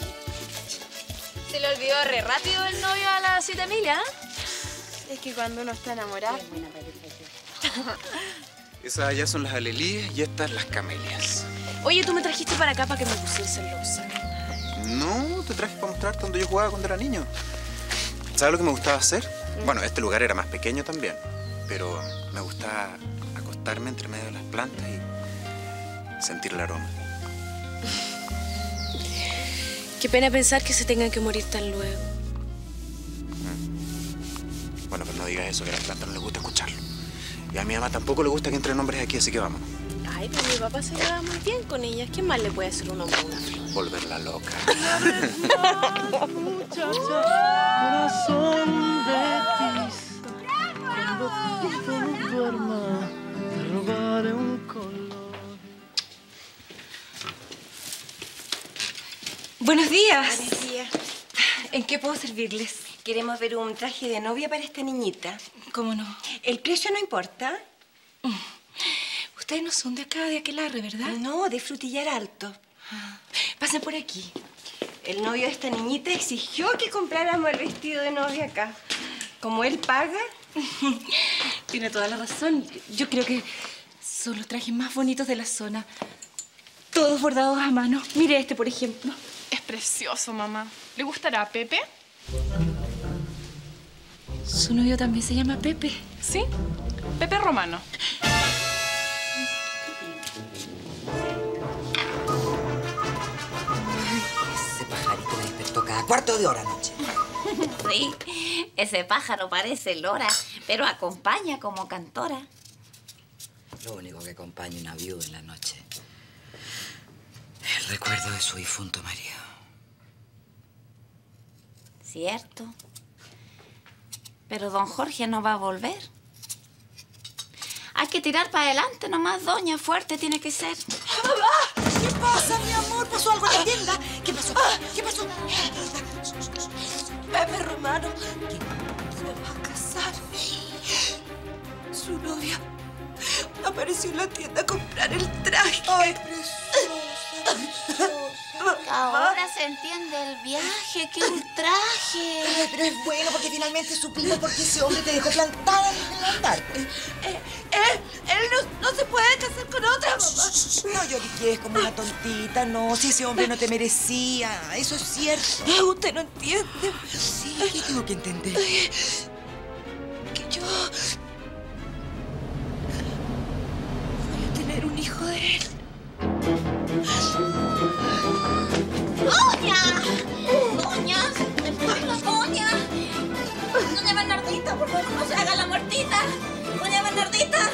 Se le olvidó re rápido el novio a la cita Emilia, Es que cuando uno está enamorado... Esas allá son las alelíes y estas las camelias. Oye, tú me trajiste para acá para que me pusiese celosa. No, te traje para mostrarte donde yo jugaba cuando era niño. ¿Sabes lo que me gustaba hacer? Bueno, este lugar era más pequeño también, pero me gustaba acostarme entre medio de las plantas y sentir el aroma. Qué pena pensar que se tengan que morir tan luego. Bueno, pero no digas eso, que a las plantas no les gusta escucharlo. Y a mi mamá tampoco le gusta que entren hombres aquí, así que vámonos. Ay, pero mi papá se lleva muy bien con ellas. ¿Qué más le puede hacer un hombre a una flor? Volverla loca. Corazón de tiza, cuando tú duermas, te robaré un color. Buenos días. Buenos días. ¿En qué puedo servirles? Queremos ver un traje de novia para esta niñita. ¿Cómo no? ¿El precio no importa? Ustedes no son de acá, de Aquelarre, ¿verdad? No, de Frutillar Alto. Pasen por aquí. El novio de esta niñita exigió que compráramos el vestido de novia acá. Como él paga... Tiene toda la razón. Yo creo que son los trajes más bonitos de la zona. Todos bordados a mano. Mire este, por ejemplo. Es precioso, mamá. ¿Le gustará a Pepe? Su novio también se llama Pepe. ¿Sí? Pepe Romano. Ese pajarito me despertó cada cuarto de hora anoche. Sí, ese pájaro parece lora, pero acompaña como cantora. Lo único que acompaña una viuda en la noche. El recuerdo de su difunto marido. Cierto. Pero don Jorge no va a volver. Hay que tirar para adelante nomás, doña. Fuerte tiene que ser. ¡Mamá! ¿Qué pasa, mi amor? ¿Pasó algo en la tienda? ¿Qué pasó? ¿Qué pasó? Pepe Romano, que se va a casar. Su novia apareció en la tienda a comprar el traje. ¡Ay, preciosa! Ahora se entiende el viaje, que un traje. Ay, pero es bueno porque finalmente supimos por qué ese hombre te dejó plantada en el altar. Él no se puede casar con otra, mamá. No lloriques como una tontita, no. Si ese hombre no te merecía, eso es cierto. Usted no entiende. Sí, ¿qué tengo que entender? Que yo voy a tener un hijo de él. ¡Doña! ¡Doña! ¡Doña! ¡Doña Bernardita, por favor, no se haga la muertita! ¡Doña Bernardita!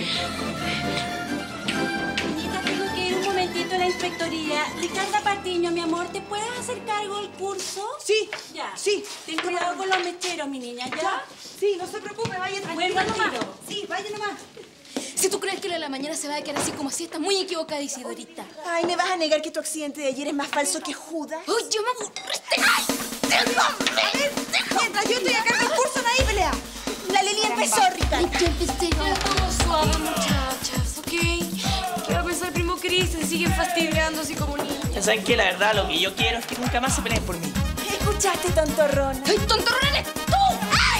Niñita, tengo que ir un momentito a la inspectoría. Ricarda Patiño, mi amor, ¿te puedes hacer cargo del curso? Sí. Ya. Sí. Ten cuidado con los mecheros, mi niña, ¿ya? Ya. Sí, no se preocupe, vaya tranquila nomás. Sí, vaya nomás. Si tú crees que la mañana se va a quedar así como así, estás muy equivocada, Isidorita. Ay, ¿me vas a negar que tu accidente de ayer es más falso que Judas? ¡Uy, yo me aburriste! ¡Ay! ¡Déjame! Mientras yo estoy acá en el curso, nadie pelea. La Leli empezó, Ricardo. Yo empecé. Vamos suave, muchachas, ¿ok? ¿Qué va a pensar el primo Cris? Se siguen fastidiando así como niños. ¿Saben qué? La verdad, lo que yo quiero es que nunca más se peleen por mí. ¿Escuchaste, tontorrona? ¡Ay, tontorrona eres tú! ¡Ay!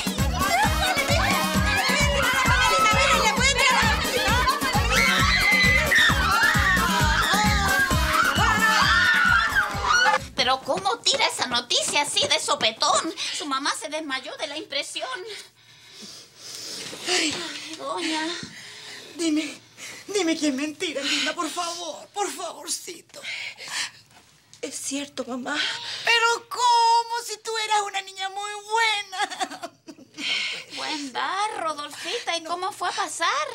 Pero ¿cómo tira esa noticia así de sopetón? Su mamá se desmayó de la impresión. Ay, doña. Dime que es mentira, linda, por favor, por favorcito. Es cierto, mamá. Pero ¿cómo? Si tú eras una niña muy buena. Buen dar, Rodolfita. ¿Y cómo fue a pasar?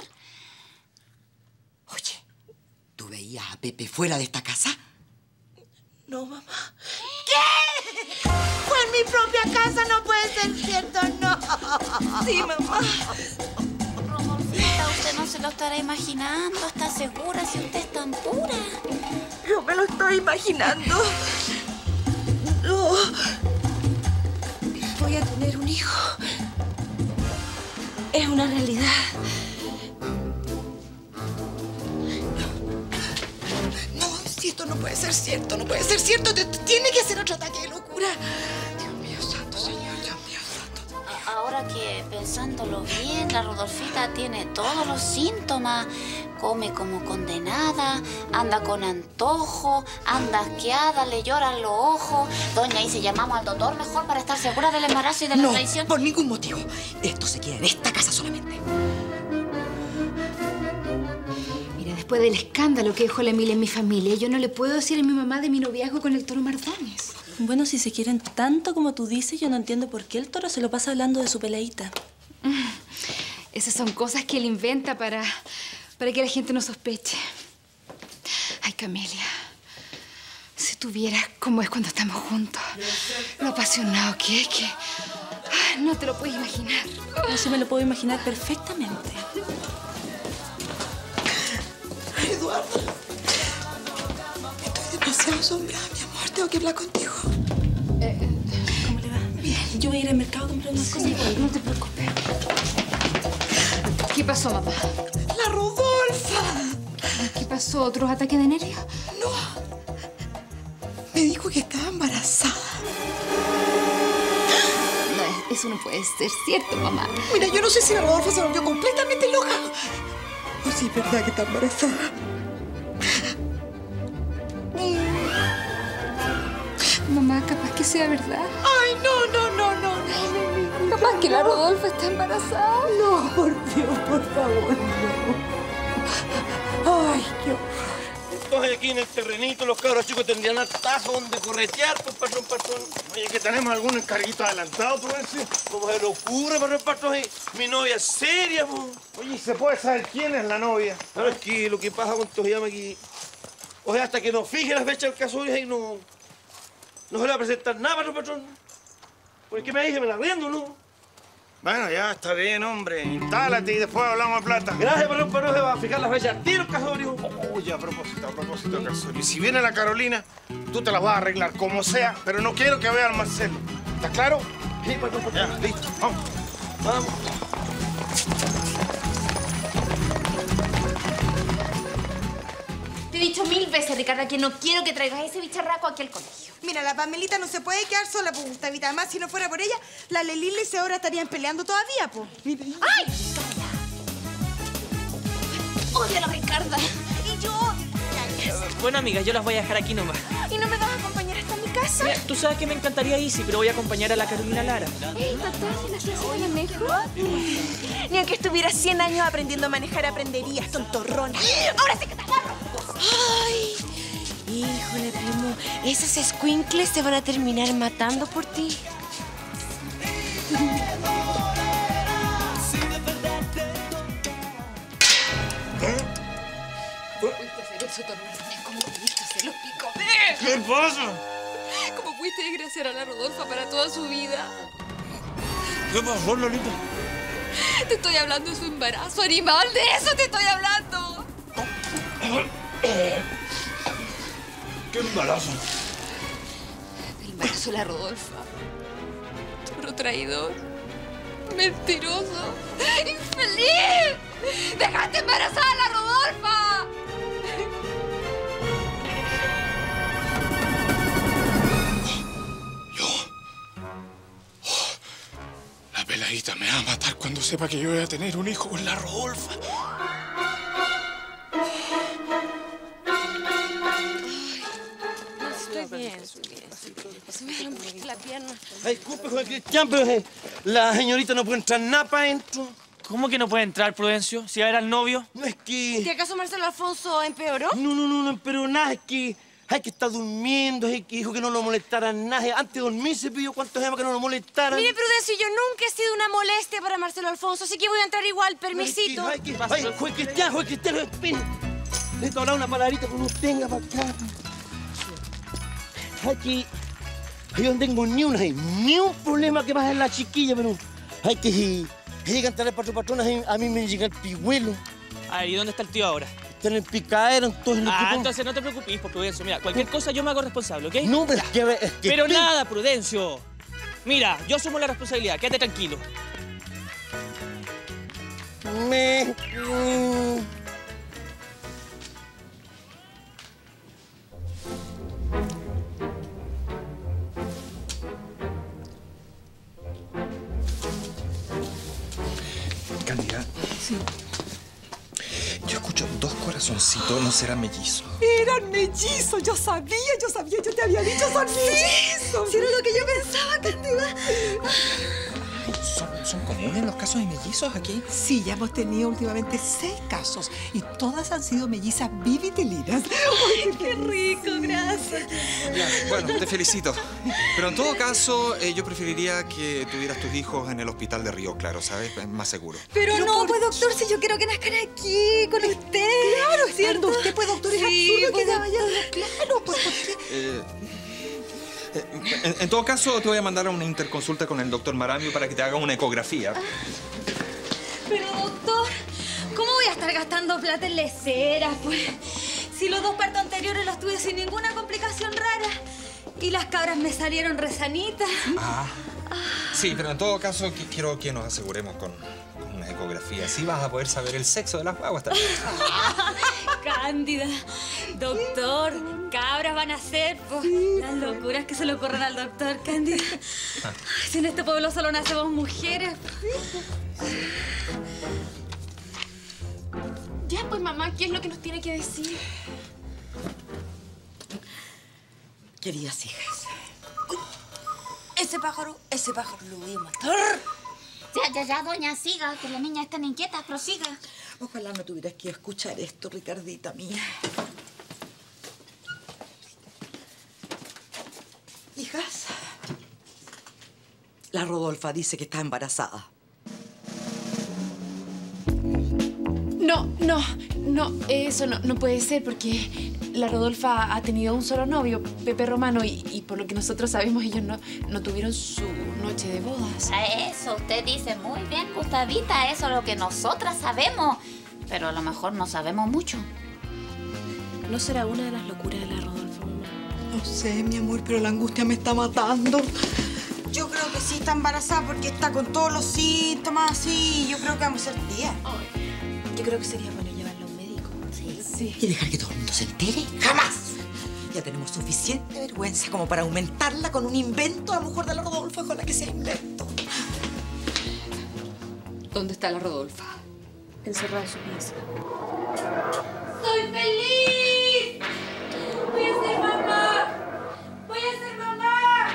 Oye, ¿tú veías a Pepe fuera de esta casa? No, mamá. ¿Qué? Fue en mi propia casa, no puede ser cierto, no. Sí, mamá. Rodolfita, usted no se lo estará imaginando. ¿Está segura si usted es tan pura? Yo me lo estoy imaginando. No. Voy a tener un hijo. Es una realidad. Si esto no puede ser cierto, no puede ser cierto. Tiene que ser otro ataque de locura. Dios mío santo, Señor, Dios mío santo. Ahora verdad que pensándolo bien, la Rodolfita tiene todos los síntomas. Come como condenada, anda con antojo, anda asqueada, le lloran los ojos. Doña Isi, llamamos al doctor mejor para estar segura del embarazo y de la traición. Por ningún motivo. Esto se queda en esta casa solamente. Mira, después del escándalo que dejó la Emilia en mi familia, yo no le puedo decir a mi mamá de mi noviazgo con el Toro Mardones. Bueno, si se quieren tanto como tú dices, yo no entiendo por qué el Toro se lo pasa hablando de su peleita. Esas son cosas que él inventa para que la gente no sospeche. Ay, Camelia, si tú vieras cómo es cuando estamos juntos, lo apasionado que es, que no te lo puedes imaginar. No, sí me lo puedo imaginar perfectamente. Eduardo, estoy demasiado asombrada, mi amor. Tengo que hablar contigo. ¿Cómo le va? Bien. Yo voy a ir al mercado a comprar unas cosas. No te preocupes. ¿Qué pasó, mamá? ¡La Rodolfa! ¿Qué pasó? ¿Otros ataques de nervios? No. Me dijo que estaba embarazada. No, eso no puede ser cierto, mamá. Mira, yo no sé si la Rodolfa se volvió completamente loca. O si es verdad que está embarazada. Mamá, capaz que sea verdad. Ay, no. Capaz que la Rodolfa está embarazada. No, por Dios, por favor, no. Ay, qué horror. Entonces aquí en el terrenito los cabros chicos tendrían atajo donde corretear, pues, patrón. Oye, que tenemos algún encarguito adelantado, Prudencio. ¿Cómo se le ocurre, patrón? Mi novia es seria, pues. Oye, ¿se puede saber quién es la novia? ¿Sabes qué? Lo que pasa con esto se llama aquí... O sea, hasta que nos fije la fecha del caso, ahí no se le va a presentar nada, patrón. ¿Por qué me dije? Me la riendo, ¿no? Bueno, ya, está bien, hombre. Instálate y después hablamos de plata. Gracias, patrón, pero no se va a fijar la fecha al tiro, Casorio. Oye, a propósito, Casorio. Si viene la Carolina, tú te la vas a arreglar como sea, pero no quiero que vea al Marcelo. ¿Está claro? Sí, patrón. Ya, listo. Vamos. Te he dicho 1000 veces, Ricarda, que no quiero que traigas ese bicharraco aquí al colegio. Mira, la Pamelita no se puede quedar sola, pues, Gustavita. Además, si no fuera por ella, la Lelila y Seora estarían peleando todavía, pues. ¡Ay, Ricarda! Odio a la Ricarda. Y yo... Bueno, amigas, yo las voy a dejar aquí nomás. ¿Y no me vas a acompañar hasta mi casa? Mira, tú sabes que me encantaría Isi, pero voy a acompañar a la Carolina Lara. ¿Está tarde la clase de manejo? Ni aunque estuvieras 100 años aprendiendo a manejar, aprenderías, tontorrona. ¡Ahora sí que te agarro! ¡Ay! Híjole, primo, esos escuincles se van a terminar matando por ti. ¿Pudiste hacer eso, Toro Mardones? ¿Cómo pudiste hacerlo? Explícame. ¿Qué pasa? ¿Cómo pudiste desgraciar a la Rodolfa para toda su vida? ¿Qué pasó, Lolita? Te estoy hablando de su embarazo, animal. De eso te estoy hablando. ¿Qué embarazo? El embarazo de la Rodolfa. Toro traidor. Mentiroso. ¡Infeliz! ¡Dejaste embarazada a la Rodolfa! La peladita me va a matar cuando sepa que yo voy a tener un hijo con la Rodolfa. Estoy bien. Se me rompió la pierna. Ay, disculpe, Juan Cristian, pero la señorita no puede entrar nada para adentro. ¿Cómo que no puede entrar, Prudencio? Si era el novio. No es que... ¿Que acaso Marcelo Alfonso empeoró? No empeoró nada. Es que está durmiendo. Es que dijo que no lo molestaran nada. Antes de dormir se pidió cuántos llamas que no lo molestaran. Mire, Prudencio, yo nunca he sido una molestia para Marcelo Alfonso, así que voy a entrar igual, permisito. Ay, Juan Cristian, espere. Necesito hablar una palabrita con usted, venga para acá. Aquí yo no tengo ni un problema que pasa en la chiquilla, pero hay que si llegan a traer patronas, a mí me llega el pigüelo. A ver, ¿y dónde está el tío ahora? Está en el picadero, entonces... Entonces no te preocupes, por Prudencio. Mira, cualquier cosa yo me hago responsable, ¿ok? No, pero es que... Pero nada, Prudencio. Mira, yo asumo la responsabilidad. Quédate tranquilo. Sí. Yo escucho 2 corazoncitos, ¿no serán mellizos? Eran mellizos, yo sabía, yo te había dicho, son mellizos. Sí, era lo que yo pensaba, Cándida. ¿Son comunes los casos de mellizos aquí? Sí, ya hemos tenido últimamente 6 casos y todas han sido mellizas vivitelinas. ¡Ay, qué rico! Gracias. Ya, bueno, te felicito. Pero en todo caso, yo preferiría que tuvieras tus hijos en el hospital de Río Claro, ¿sabes? Es más seguro. Pero no, pues doctor, si yo quiero que nazcan aquí, con usted. Claro, ¿cierto? cuando usted, pues doctor, es absurdo que vaya a Río Claro, pues porque... En todo caso, te voy a mandar a una interconsulta con el doctor Maramio para que te haga una ecografía. Pero doctor, ¿cómo voy a estar gastando plata en leceras, pues? Si los 2 partos anteriores los tuve sin ninguna complicación rara y las cabras me salieron resanitas. Sí, pero en todo caso quiero que nos aseguremos con una ecografía. Así vas a poder saber el sexo de las guaguas también. Cándida, doctor, cabras van a ser, pues. Las locuras que se le ocurren al doctor, Cándida. Ay, si en este pueblo solo nacemos mujeres. Ya, pues, mamá, ¿qué es lo que nos tiene que decir? Queridas hijas, Ese pájaro lo voy a matar. Ya, doña, siga, que las niñas están inquietas, prosiga. ojalá no tuvieras que escuchar esto, Ricardita mía. Hijas, la Rodolfa dice que está embarazada. No, eso no puede ser porque la Rodolfa ha tenido un solo novio, Pepe Romano, y por lo que nosotros sabemos, ellos no tuvieron su noche de bodas. Eso, usted dice muy bien, Gustavita, eso es lo que nosotras sabemos, pero a lo mejor no sabemos mucho. ¿No será una de las locuras de la Rodolfa, mamá? No sé, mi amor, pero la angustia me está matando. Yo creo que sí está embarazada porque está con todos los síntomas así. Yo creo que vamos a ser tías. Yo creo que sería bueno llevarla a un médico. Sí. ¿Y dejar que todo el mundo se entere? ¡Jamás! Ya tenemos suficiente vergüenza como para aumentarla con un invento, a lo mejor de la Rodolfa, con la que sea invento. ¿Dónde está la Rodolfa? Encerrada en su pieza. ¡Soy feliz! ¡Voy a ser mamá! ¡Voy a ser mamá!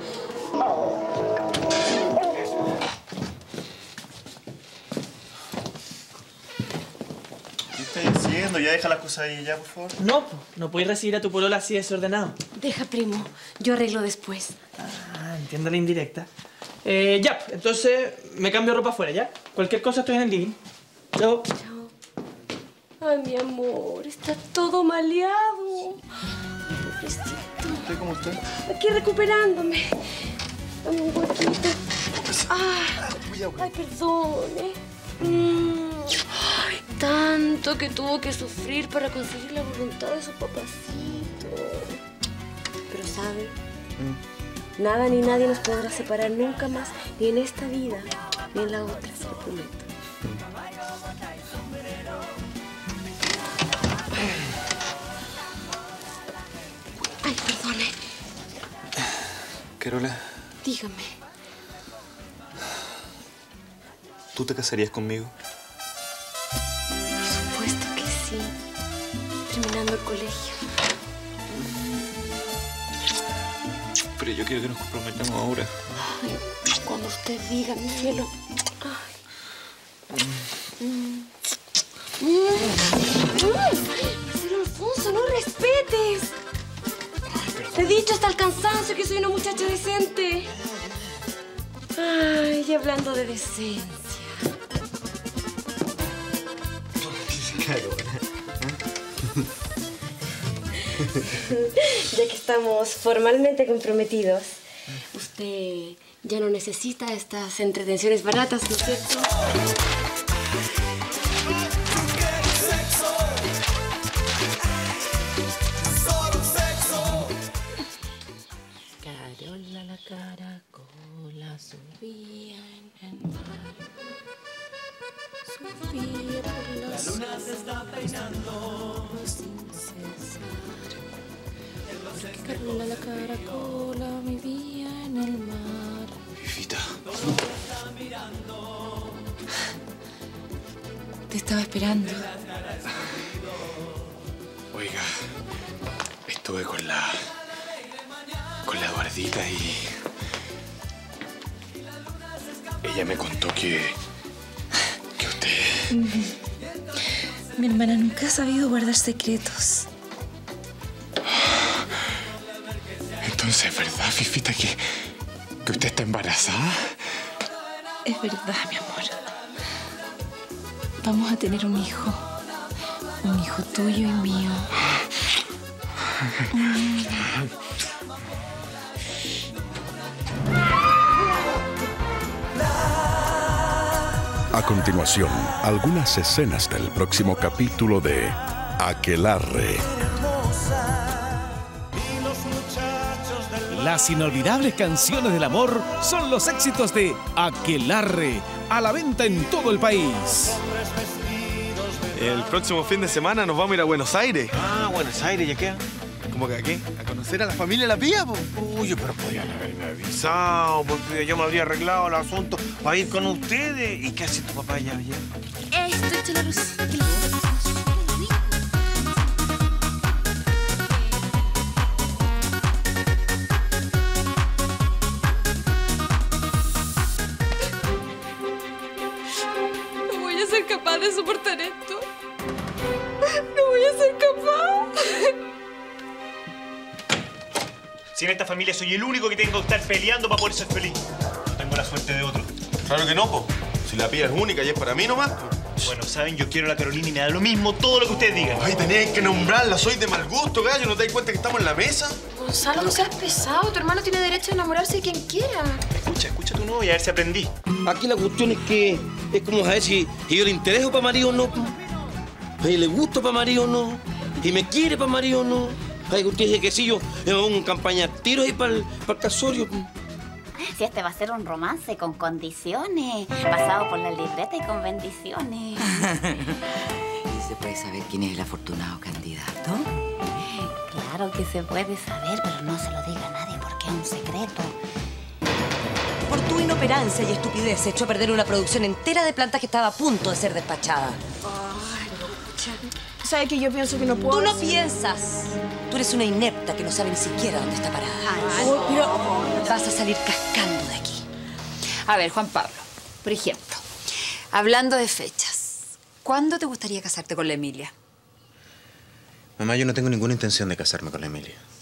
¿Qué estás haciendo? Ya deja las cosas ahí ya, por favor. No puedes recibir a tu polola así desordenado. Deja, primo. Yo arreglo después. Entiendo la indirecta. Ya, entonces me cambio ropa afuera, ¿ya? Cualquier cosa estoy en el living. Chao. Ay, mi amor, está todo maleado. Pobrecito. ¿Usted cómo está? Aquí recuperándome. Dame un huequito. Ay, perdone. Ay, tanto que tuvo que sufrir para conseguir la voluntad de su papacito. Pero, ¿sabe? Nada ni nadie nos podrá separar nunca más, ni en esta vida, ni en la otra, se lo prometo. Ay, perdone. Carola, Dígame. ¿tú te casarías conmigo? Por supuesto que sí. Terminando el colegio. Pero yo quiero que nos comprometamos ahora. Ay, cuando usted diga, mi cielo. Marcelo Alfonso, no respetes. Te he dicho hasta el cansancio que soy una muchacha decente. Ay, y hablando de decencia. Ya que estamos formalmente comprometidos, usted ya no necesita estas entretenciones baratas, ¿no es cierto? Carola la caracola subía en el mar. Subía por la luna se está peinando sin cesar. Porque Carola la caracola vivía en el mar. Fifita. te estaba esperando. Oiga, estuve con la Eduardita y ella me contó que usted... Mi hermana nunca ha sabido guardar secretos. Entonces, ¿es verdad, Fifita, que usted está embarazada? Es verdad, mi amor. Vamos a tener un hijo. Un hijo tuyo y mío. A continuación, algunas escenas del próximo capítulo de Aquelarre. Las inolvidables canciones del amor son los éxitos de Aquelarre, a la venta en todo el país. El próximo fin de semana nos vamos a ir a Buenos Aires. Ah, Buenos Aires, ¿ya qué? ¿Cómo que a qué? ¿A conocer a la familia La Pía, po? Uy, pero podrían haberme avisado, porque yo me habría arreglado el asunto para ir con ustedes. ¿Y qué hace tu papá allá? Esto, la luz. No voy a ser capaz de soportar esto. No voy a ser capaz. Si en esta familia soy el único que tengo que estar peleando para poder ser feliz. No tengo la suerte de otro. Claro que no, po. Si La Pía es única y es para mí nomás, po. Bueno, saben, yo quiero a la Carolina y me da lo mismo todo lo que ustedes digan. Ay, tenéis que nombrarla. Soy de mal gusto, gallo. ¿No te das cuenta que estamos en la mesa? Gonzalo, no seas pesado. Tu hermano tiene derecho a enamorarse de quien quiera. Escucha tu novia, a ver si aprendí. Aquí la cuestión es que es como saber si yo le intereso para marido o no. Si le gusto para marido o no. Si me quiere para marido o no. Ay, usted dice que sí, yo me pongo en campaña de tiro ahí para el casorio. Si este va a ser un romance con condiciones, pasado por la libreta y con bendiciones. ¿Y se puede saber quién es el afortunado candidato? Claro que se puede saber, pero no se lo diga a nadie porque es un secreto. Por tu inoperancia y estupidez se echó a perder una producción entera de plantas que estaba a punto de ser despachada. Ay, no, pucha. ¿Sabe que yo pienso que no puedo? Tú no piensas. Tú eres una inepta que no sabe ni siquiera dónde está parada. Pero vas a salir cascando de aquí. A ver, Juan Pablo, por ejemplo, hablando de fechas, ¿cuándo te gustaría casarte con la Emilia? Mamá, yo no tengo ninguna intención de casarme con la Emilia.